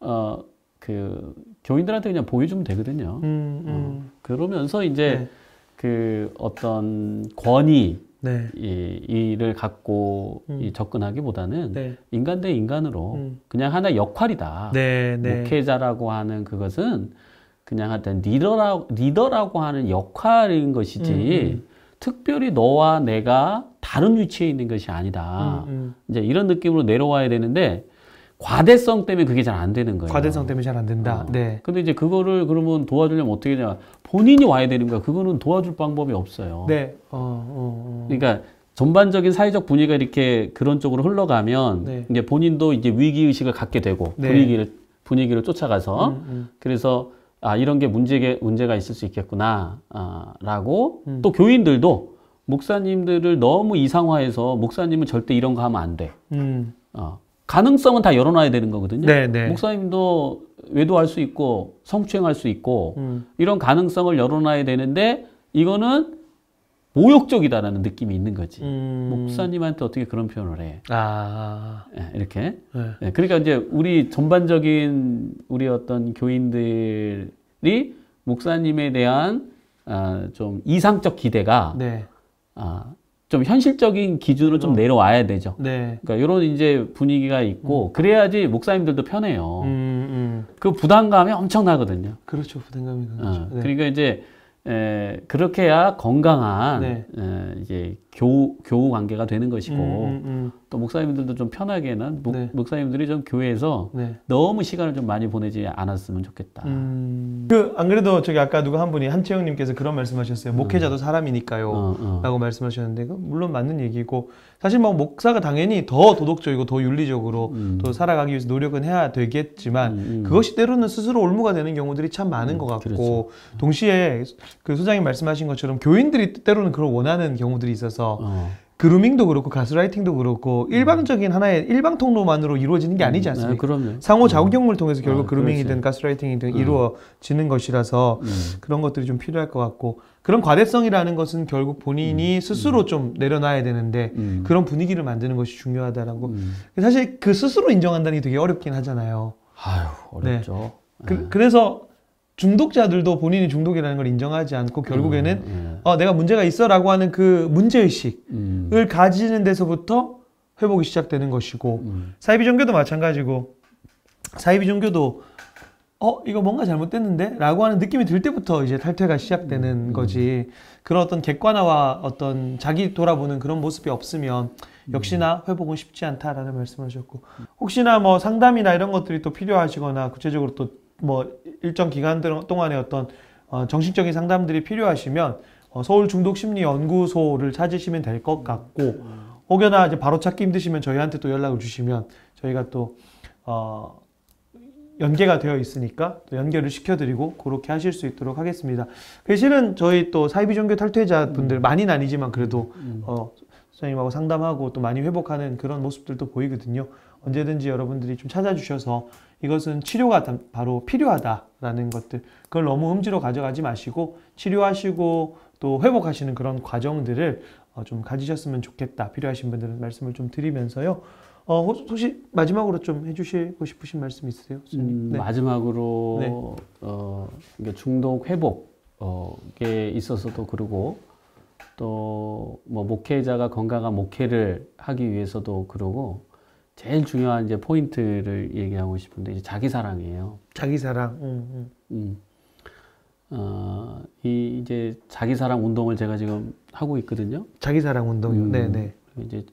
그 교인들한테 그냥 보여주면 되거든요. 그러면서 이제 네. 그 어떤 권위 네. 이를 갖고 접근하기보다는 네. 인간 대 인간으로 그냥 하나의 역할이다. 네. 네. 목회자라고 하는 그것은 그냥 하여튼 리더라고 하는 역할인 것이지 특별히 너와 내가 다른 위치에 있는 것이 아니다. 이제 이런 느낌으로 내려와야 되는데 과대성 때문에 그게 잘 안 되는 거예요. 과대성 때문에 잘 안 된다. 네. 근데 이제 그거를 그러면 도와주려면 어떻게 되냐? 본인이 와야 되는 거야. 그거는 도와줄 방법이 없어요. 네. 그러니까 전반적인 사회적 분위기가 이렇게 그런 쪽으로 흘러가면 네. 이제 본인도 이제 위기 의식을 갖게 되고 네. 분위기를 쫓아가서 그래서 이런 게 문제가 있을 수 있겠구나 라고 또 교인들도 목사님들을 너무 이상화해서 목사님은 절대 이런 거 하면 안 돼. 가능성은 다 열어놔야 되는 거거든요. 네, 네. 목사님도 외도할 수 있고 성추행할 수 있고 이런 가능성을 열어놔야 되는데 이거는 모욕적이다라는 느낌이 있는 거지. 목사님한테 어떻게 그런 표현을 해? 네, 이렇게. 네. 네, 그러니까 이제 우리 전반적인 우리 어떤 교인들이 목사님에 대한 좀 이상적 기대가 네. 좀 현실적인 기준으로 좀 내려와야 되죠. 네. 그러니까 이런 이제 분위기가 있고 그래야지 목사님들도 편해요. 그 부담감이 엄청나거든요. 그렇죠. 부담감이 그렇죠. 네. 그러니까 이제 그렇게 해야 건강한 네. 이제 교우 관계가 되는 것이고 또 목사님들도 좀 편하게는 네. 목사님들이 좀 교회에서 네. 너무 시간을 좀 많이 보내지 않았으면 좋겠다. 안 그래도 저기 아까 누가 한 분이 한채영님께서 그런 말씀하셨어요. 목회자도 사람이니까요. 라고 말씀하셨는데 물론 맞는 얘기고 사실 뭐 목사가 당연히 더 도덕적이고 더 윤리적으로 또 살아가기 위해서 노력은 해야 되겠지만 그것이 때로는 스스로 올무가 되는 경우들이 참 많은 것 같고 그렇죠. 동시에 그 소장님 말씀하신 것처럼 교인들이 때로는 그걸 원하는 경우들이 있어서 그루밍도 그렇고 가스라이팅도 그렇고 일방적인 하나의 일방 통로만으로 이루어지는 게 아니지 않습니까? 그럼요. 상호 작용을 통해서 결국 그루밍이든 그렇지. 가스라이팅이든 이루어지는 것이라서 그런 것들이 좀 필요할 것 같고 그런 과대성이라는 것은 결국 본인이 스스로 좀 내려놔야 되는데 그런 분위기를 만드는 것이 중요하다라고 사실 그 스스로 인정한다는 게 되게 어렵긴 하잖아요. 아유, 어렵죠. 네. 그래서 중독자들도 본인이 중독이라는 걸 인정하지 않고 결국에는 내가 문제가 있어라고 하는 그 문제의식을 가지는 데서부터 회복이 시작되는 것이고 사이비 종교도 마찬가지고 사이비 종교도 이거 뭔가 잘못됐는데? 라고 하는 느낌이 들 때부터 이제 탈퇴가 시작되는 거지. 그런 어떤 객관화와 어떤 자기 돌아보는 그런 모습이 없으면 역시나 회복은 쉽지 않다라는 말씀을 하셨고 혹시나 뭐 상담이나 이런 것들이 또 필요하시거나 구체적으로 또 뭐 일정 기간 동안에 어떤 정신적인 상담들이 필요하시면 서울 중독심리연구소를 찾으시면 될 것 같고 혹여나 이제 바로 찾기 힘드시면 저희한테 또 연락을 주시면 저희가 또 연계가 되어 있으니까 또 연결을 시켜드리고 그렇게 하실 수 있도록 하겠습니다. 실은 저희 또 사이비 종교 탈퇴자 분들 많이는 아니지만 그래도 선생님하고 상담하고 또 많이 회복하는 그런 모습들도 보이거든요. 언제든지 여러분들이 좀 찾아주셔서 이것은 치료가 바로 필요하다라는 것들, 그걸 너무 음지로 가져가지 마시고 치료하시고 또 회복하시는 그런 과정들을 좀 가지셨으면 좋겠다. 필요하신 분들은 말씀을 좀 드리면서요. 혹시 마지막으로 좀 해주시고 싶으신 말씀 있으세요? 네. 마지막으로 네. 그러니까 중독 회복에 있어서도 그러고 또 뭐 목회자가 건강한 목회를 하기 위해서도 그러고 제일 중요한 이제 포인트를 얘기하고 싶은데 이제 자기 사랑이에요. 자기 사랑. 이제 자기 사랑 운동을 제가 지금 하고 있거든요. 자기 사랑 운동이요. 네네. 이제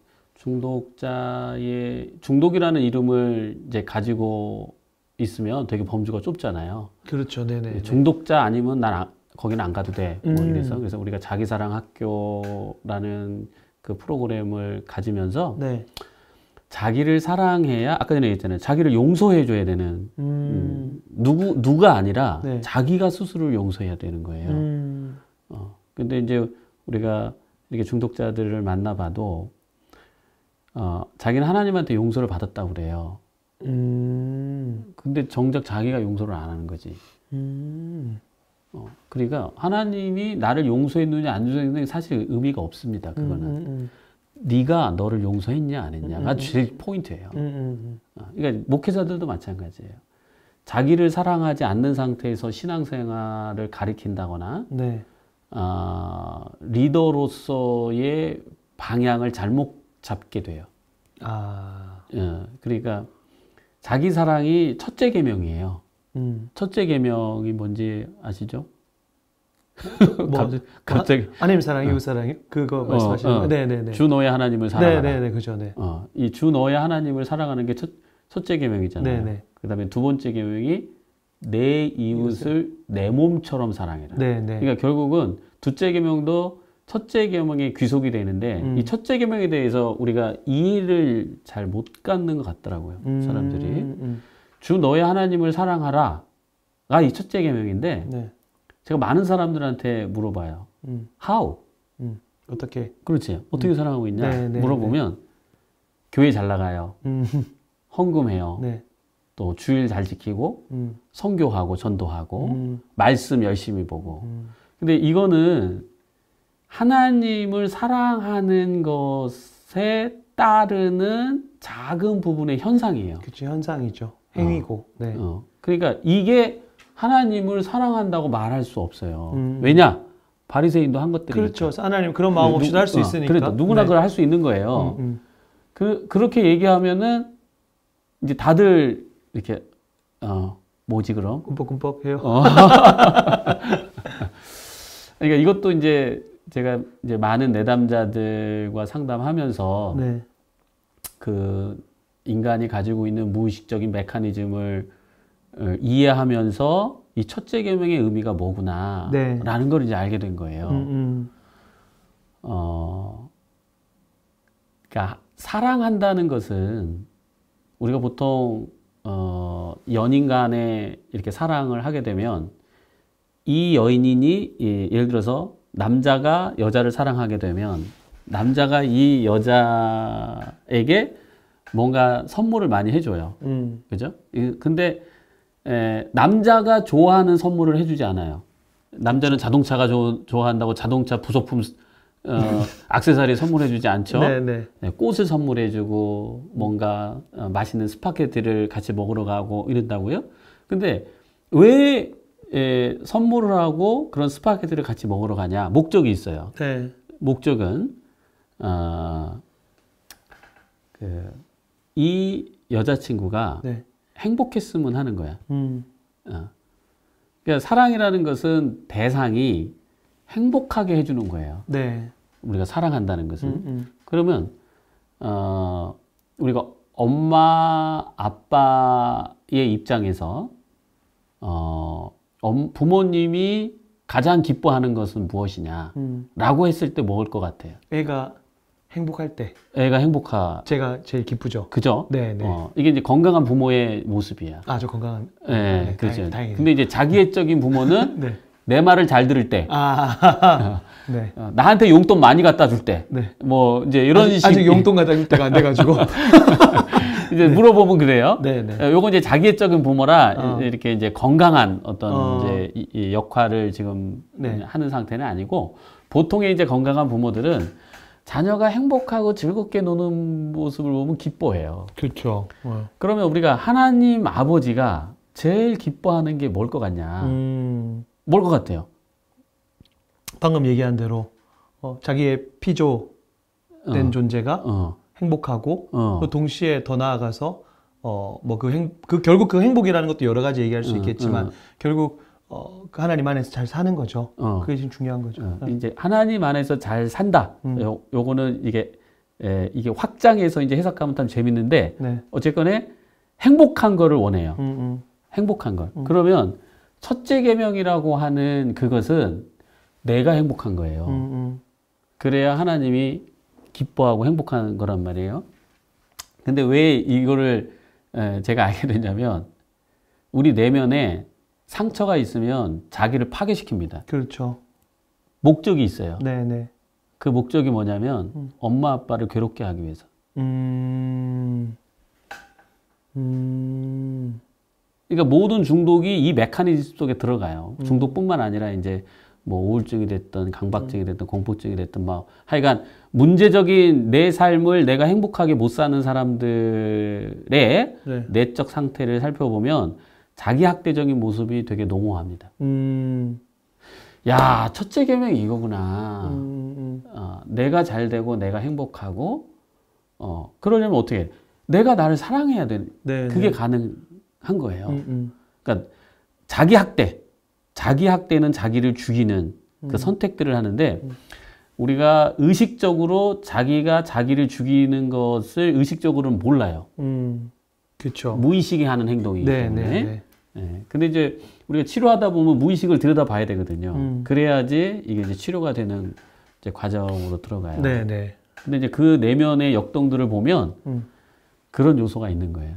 중독이라는 이름을 이제 가지고 있으면 되게 범주가 좁잖아요. 그렇죠. 네네. 중독자 아니면 거기는 안 가도 돼. 뭐 이래서 그래서 우리가 자기사랑 학교라는 그 프로그램을 가지면서 네. 자기를 사랑해야 아까 전에 얘기했잖아요. 자기를 용서해 줘야 되는 누가 아니라 네. 자기가 스스로를 용서해야 되는 거예요. 근데 이제 우리가 이렇게 중독자들을 만나봐도 자기는 하나님한테 용서를 받았다고 그래요. 근데 정작 자기가 용서를 안 하는 거지. 그러니까 하나님이 나를 용서했느냐 안 용서했느냐 사실 의미가 없습니다. 그거는. 네가 너를 용서했냐 안 했냐가 제일 포인트예요. 그러니까 목회자들도 마찬가지예요. 자기를 사랑하지 않는 상태에서 신앙생활을 가리킨다거나 네. 리더로서의 방향을 잘못 잡게 돼요. 그러니까 자기 사랑이 첫째 계명이에요. 첫째 계명이 뭔지 아시죠? 갑자기 하나님 사랑, 이웃 사랑 그거 말씀하시는 거예요? 네네네. 주 너의 하나님을 사랑하라. 네네네, 그죠. 네. 이 주 너의 하나님을 사랑하는 게 첫째 계명이잖아요. 네네. 그다음에 두 번째 계명이 내 이웃을 내 몸처럼 사랑해라. 네네. 그러니까 결국은 둘째 계명도 첫째 계명에 귀속이 되는데 이 첫째 계명에 대해서 우리가 이해를 잘 못 갖는 것 같더라고요. 사람들이. 주 너의 하나님을 사랑하라가 이 첫째 계명인데 네. 제가 많은 사람들한테 물어봐요. How? 어떻게? 그렇지. 어떻게 사랑하고 있냐? 네, 물어보면 네. 교회 잘 나가요. 헌금해요. 네. 또 주일 잘 지키고 선교하고 전도하고 말씀 열심히 보고. 근데 이거는 하나님을 사랑하는 것에 따르는 작은 부분의 현상이에요. 그렇죠. 현상이죠. 행위고. 네. 그러니까 이게 하나님을 사랑한다고 말할 수 없어요. 왜냐? 바리새인도 한 것들이니까. 그렇죠. 하나님 그런 마음 없이도 할 수 있으니까. 그래도 누구나 네. 그걸 할 수 있는 거예요. 그렇게 얘기하면은 이제 다들 이렇게 뭐지 그럼? 꿈뻑꿈뻑 해요. 그러니까 이것도 이제 제가 이제 많은 내담자들과 상담하면서 네. 그 인간이 가지고 있는 무의식적인 메커니즘을 이해하면서 이 첫째 계명의 의미가 뭐구나 네. 라는 걸 이제 알게 된 거예요. 그러니까 사랑한다는 것은 우리가 보통 연인 간에 이렇게 사랑을 하게 되면 이 여인이 예를 들어서 남자가 여자를 사랑하게 되면 남자가 이 여자에게 뭔가 선물을 많이 해줘요. 그죠? 근데 남자가 좋아하는 선물을 해주지 않아요. 남자는 자동차가 좋아한다고 자동차 부속품 액세서리 선물해주지 않죠. 네, 꽃을 선물해주고 뭔가 맛있는 스파게티를 같이 먹으러 가고 이런다고요. 근데 왜 선물을 하고 그런 스파게티를 같이 먹으러 가냐? 목적이 있어요. 네. 목적은 이 여자친구가 네. 행복했으면 하는 거야. 그러니까 사랑이라는 것은 대상이 행복하게 해주는 거예요. 네. 우리가 사랑한다는 것은. 그러면 우리가 엄마 아빠의 입장에서 부모님이 가장 기뻐하는 것은 무엇이냐 라고 했을 때 먹을 것 같아요. 애가 행복할 때. 애가 제가 제일 기쁘죠. 그죠? 네네. 이게 이제 건강한 부모의 모습이야. 저 건강한. 네, 그렇죠. 다행이네요. 근데 이제 자기애적인 부모는 네. 내 말을 잘 들을 때. 네. 나한테 용돈 많이 갖다 줄 때. 네. 뭐 이제 이런 아직 용돈 갖다 줄 때가 안 돼가지고. 이제 물어보면 그래요. 네네. 요건 이제 자기애적인 부모라 이렇게 이제 건강한 어떤 이제 이 역할을 지금 하는 상태는 아니고 보통의 이제 건강한 부모들은 자녀가 행복하고 즐겁게 노는 모습을 보면 기뻐해요. 그렇죠. 그러면 우리가 하나님 아버지가 제일 기뻐하는 게 뭘 것 같냐? 뭘 것 같아요? 방금 얘기한 대로 자기의 피조된 존재가 행복하고 또 동시에 더 나아가서 뭐 결국 그 행복이라는 것도 여러 가지 얘기할 수 있겠지만 결국 그 하나님 안에서 잘 사는 거죠. 그게 지금 중요한 거죠. 이제 하나님 안에서 잘 산다. 요거는 이게 확장해서 이제 해석하면 참 재밌는데 네. 어쨌건에 행복한 거를 원해요. 행복한 걸. 그러면 첫째 계명이라고 하는 그것은 내가 행복한 거예요. 그래야 하나님이 기뻐하고 행복한 거란 말이에요. 근데 왜 이거를 제가 알게 됐냐면 우리 내면에 상처가 있으면 자기를 파괴시킵니다. 그렇죠. 목적이 있어요. 네네. 그 목적이 뭐냐면 엄마 아빠를 괴롭게 하기 위해서. 그러니까 모든 중독이 이 메커니즘 속에 들어가요. 중독뿐만 아니라 이제 뭐 우울증이 됐든 강박증이 됐든 공포증이 됐든 막 하여간 문제적인 내 삶을 내가 행복하게 못 사는 사람들의 내적 상태를 살펴보면 자기 학대적인 모습이 되게 농후합니다. 야, 첫째 계명이 이거구나. 내가 잘 되고 내가 행복하고 그러려면 어떻게 해? 내가 나를 사랑해야 돼. 그게 가능한 거예요. 그러니까 자기 학대는 자기를 죽이는 그 선택들을 하는데 우리가 의식적으로 자기가 자기를 죽이는 것을 의식적으로는 몰라요. 그렇죠. 무의식이 하는 행동이기 때문에. 근데 이제 우리가 치료하다 보면 무의식을 들여다봐야 되거든요. 그래야지 이게 이제 치료가 되는 이제 과정으로 들어가요. 네네. 근데 이제 그 내면의 역동들을 보면 그런 요소가 있는 거예요.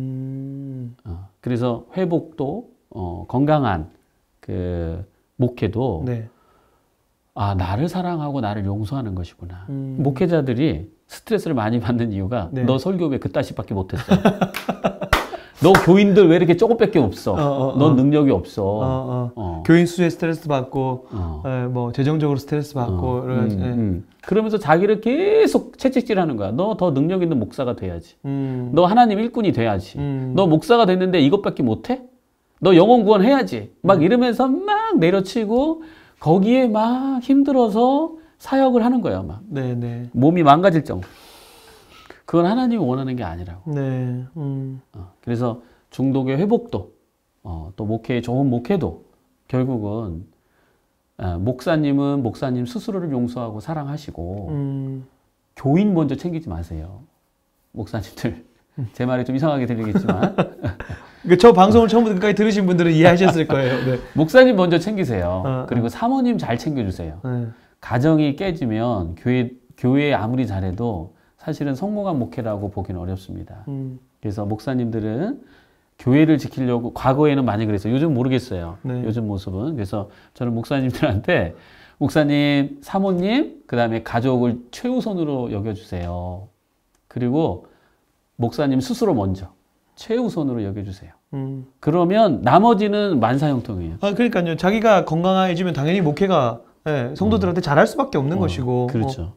그래서 회복도 건강한 그 목회도 나를 사랑하고 나를 용서하는 것이구나. 목회자들이 스트레스를 많이 받는 이유가 너 설교 왜 그따시밖에 못했어? 너 교인들 왜 이렇게 조금밖에 없어? 넌 능력이 없어. 교인 수에 스트레스 받고 뭐 재정적으로 스트레스 받고 그러면서 자기를 계속 채찍질하는 거야. 너 더 능력 있는 목사가 돼야지. 너 하나님 일꾼이 돼야지. 너 목사가 됐는데 이것밖에 못해? 너 영혼 구원해야지. 막 이러면서 막 내려치고 거기에 막 힘들어서 사역을 하는 거야. 막 몸이 망가질 정도. 그건 하나님이 원하는 게 아니라고. 그래서 중독의 회복도 또 목회의 좋은 목회도 결국은 목사님은 목사님 스스로를 용서하고 사랑하시고 교인 먼저 챙기지 마세요. 목사님들. 제 말이 좀 이상하게 들리겠지만 저 방송을 처음부터 끝까지 들으신 분들은 이해하셨을 거예요. 목사님 먼저 챙기세요. 그리고 사모님 잘 챙겨주세요. 가정이 깨지면 교회 아무리 잘해도 사실은 성공한 목회라고 보기는 어렵습니다. 그래서 목사님들은 교회를 지키려고 과거에는 많이 그랬어요. 요즘 모르겠어요. 요즘 모습은. 그래서 저는 목사님들한테 목사님, 사모님, 그 다음에 가족을 최우선으로 여겨주세요. 그리고 목사님 스스로 먼저 최우선으로 여겨주세요. 그러면 나머지는 만사형통이에요. 그러니까요. 자기가 건강해지면 당연히 목회가 성도들한테 잘할 수밖에 없는 것이고. 그렇죠.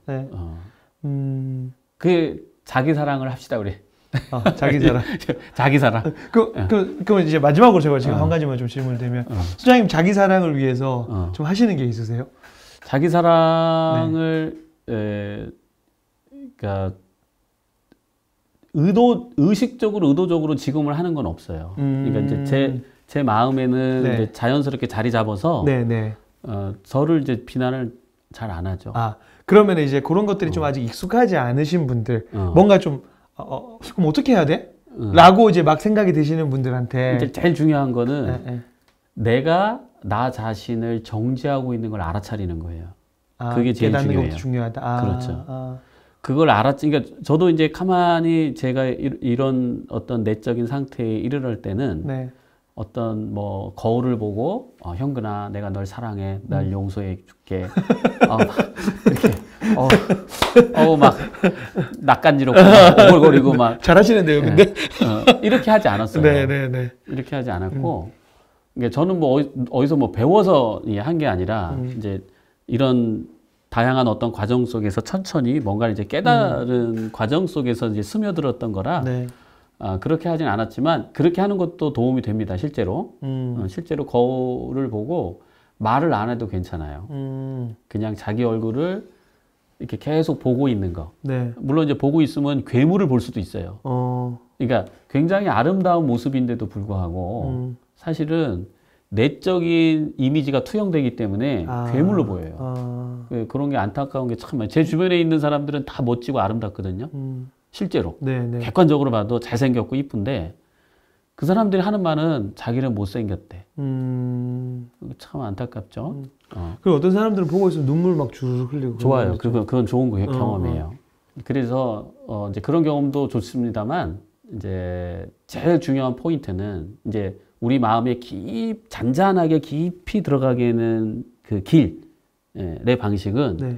그 자기 사랑을 합시다 우리. 자기 사랑. 자기 사랑. 그럼 이제 마지막으로 제가 지금 한 가지만 좀 질문을 드리면 수장님 자기 사랑을 위해서 좀 하시는 게 있으세요? 자기 사랑을 그러니까 의식적으로 의도적으로 지금을 하는 건 없어요. 그러니까 이제 제 마음에는 이제 자연스럽게 자리 잡아서 저를 이제 비난을 잘 안 하죠. 그러면 이제 그런 것들이 좀 아직 익숙하지 않으신 분들, 뭔가 좀, 그럼 어떻게 해야 돼? 라고 이제 막 생각이 드시는 분들한테. 이제 제일 중요한 거는 내가 나 자신을 정지하고 있는 걸 알아차리는 거예요. 그게 제일 중요해요. 것도 중요하다. 그렇죠. 그걸 알았지. 그러니까 저도 이제 가만히 제가 이런 어떤 내적인 상태에 이르를 때는 네. 어떤 뭐 거울을 보고 형근아 내가 널 사랑해 날 용서해 줄게 이렇게 막 낯간지럽고 막 오글거리고 막 잘하시는데요 근데 이렇게 하지 않았어요. 네네네. 이렇게 하지 않았고 그러니까 저는 뭐 어디서 뭐 배워서 한 게 아니라 이제 이런 다양한 어떤 과정 속에서 천천히 뭔가를 이제 깨달은 과정 속에서 이제 스며들었던 거라 네. 그렇게 하진 않았지만 그렇게 하는 것도 도움이 됩니다. 실제로 실제로 거울을 보고 말을 안 해도 괜찮아요. 그냥 자기 얼굴을 이렇게 계속 보고 있는 거. 네. 물론 이제 보고 있으면 괴물을 볼 수도 있어요. 그러니까 굉장히 아름다운 모습인데도 불구하고 사실은 내적인 이미지가 투영되기 때문에 괴물로 보여요. 그런 게 안타까운 게 참 많아요. 제 주변에 있는 사람들은 다 멋지고 아름답거든요. 실제로. 네네. 객관적으로 봐도 잘생겼고 이쁜데 그 사람들이 하는 말은 자기는 못생겼대. 참 안타깝죠. 그리고 어떤 사람들은 보고 있으면 눈물 막 주르륵 흘리고. 좋아요. 그건 좋은 경험이에요. 그래서 이제 그런 경험도 좋습니다만 이제 제일 중요한 포인트는 이제 우리 마음에 잔잔하게 깊이 들어가게는 그 길의 방식은 네.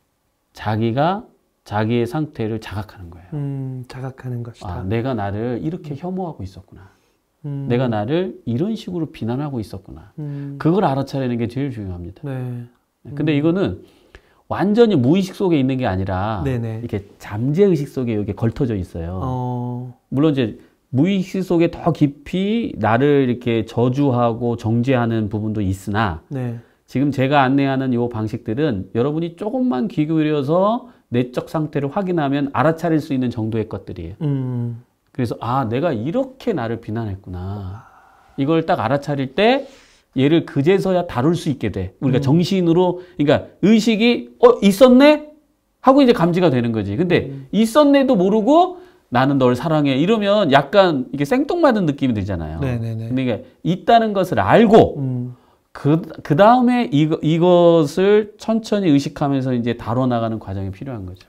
자기가 자기의 상태를 자각하는 거예요. 자각하는 것이다. 내가 나를 이렇게 혐오하고 있었구나. 내가 나를 이런 식으로 비난하고 있었구나. 그걸 알아차리는 게 제일 중요합니다. 네. 근데 이거는 완전히 무의식 속에 있는 게 아니라 네네. 이렇게 잠재의식 속에 여기 걸터져 있어요. 물론 이제 무의식 속에 더 깊이 나를 이렇게 저주하고 정죄하는 부분도 있으나 네. 지금 제가 안내하는 이 방식들은 여러분이 조금만 귀 기울여서 내적 상태를 확인하면 알아차릴 수 있는 정도의 것들이에요. 그래서 내가 이렇게 나를 비난했구나. 이걸 딱 알아차릴 때 얘를 그제서야 다룰 수 있게 돼. 우리가 정신으로 그러니까 의식이 있었네? 하고 이제 감지가 되는 거지. 근데 있었네도 모르고 나는 널 사랑해 이러면 약간 이게 생뚱맞은 느낌이 들잖아요. 네네네. 근데 이게 있다는 것을 알고 그 다음에 이것을 천천히 의식하면서 이제 다뤄나가는 과정이 필요한 거죠.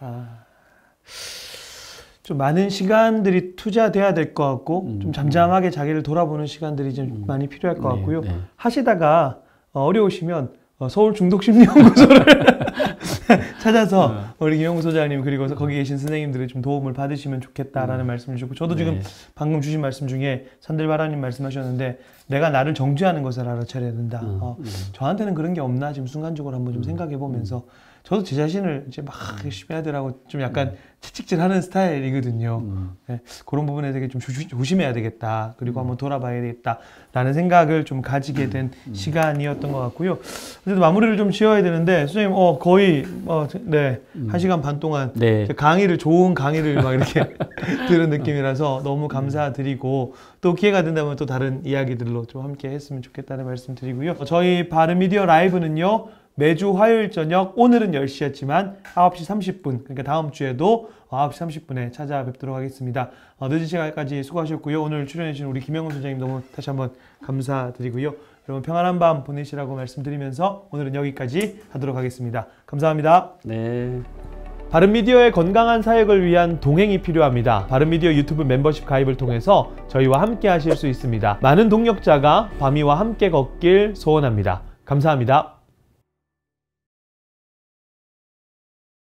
좀 많은 시간들이 투자돼야 될 것 같고 좀 잠잠하게 자기를 돌아보는 시간들이 좀 많이 필요할 것 같고요. 네. 하시다가 어려우시면 서울 중독심리연구소를 찾아서 우리 김영구 소장님 그리고 거기 계신 선생님들의 좀 도움을 받으시면 좋겠다라는 말씀을 주셨고 저도 지금 방금 주신 말씀 중에 산들바라님 말씀하셨는데 내가 나를 정죄하는 것을 알아차려야 된다. 저한테는 그런 게 없나 지금 순간적으로 한번 좀 생각해 보면서 저도 제 자신을 이제 막 열심히 하더라고 좀 약간 채찍질하는 스타일이거든요. 네, 그런 부분에 되게 좀 조심해야 되겠다. 그리고 한번 돌아봐야 되겠다라는 생각을 좀 가지게 된 시간이었던 것 같고요. 그래도 마무리를 좀 지어야 되는데 선생님 거의 네 1시간 반 동안 네. 좋은 강의를 막 이렇게 들은 느낌이라서 너무 감사드리고 또 기회가 된다면 또 다른 이야기들로 좀 함께 했으면 좋겠다는 말씀 드리고요. 저희 바른미디어 라이브는요. 매주 화요일 저녁 오늘은 10시였지만 9시 30분 그러니까 다음 주에도 9시 30분에 찾아뵙도록 하겠습니다. 늦은 시간까지 수고하셨고요. 오늘 출연해 주신 우리 김영훈 소장님 너무 다시 한번 감사드리고요. 여러분 평안한 밤 보내시라고 말씀드리면서 오늘은 여기까지 하도록 하겠습니다. 감사합니다. 네. 바른미디어의 건강한 사역을 위한 동행이 필요합니다. 바른미디어 유튜브 멤버십 가입을 통해서 저희와 함께 하실 수 있습니다. 많은 동력자가 바미와 함께 걷길 소원합니다. 감사합니다.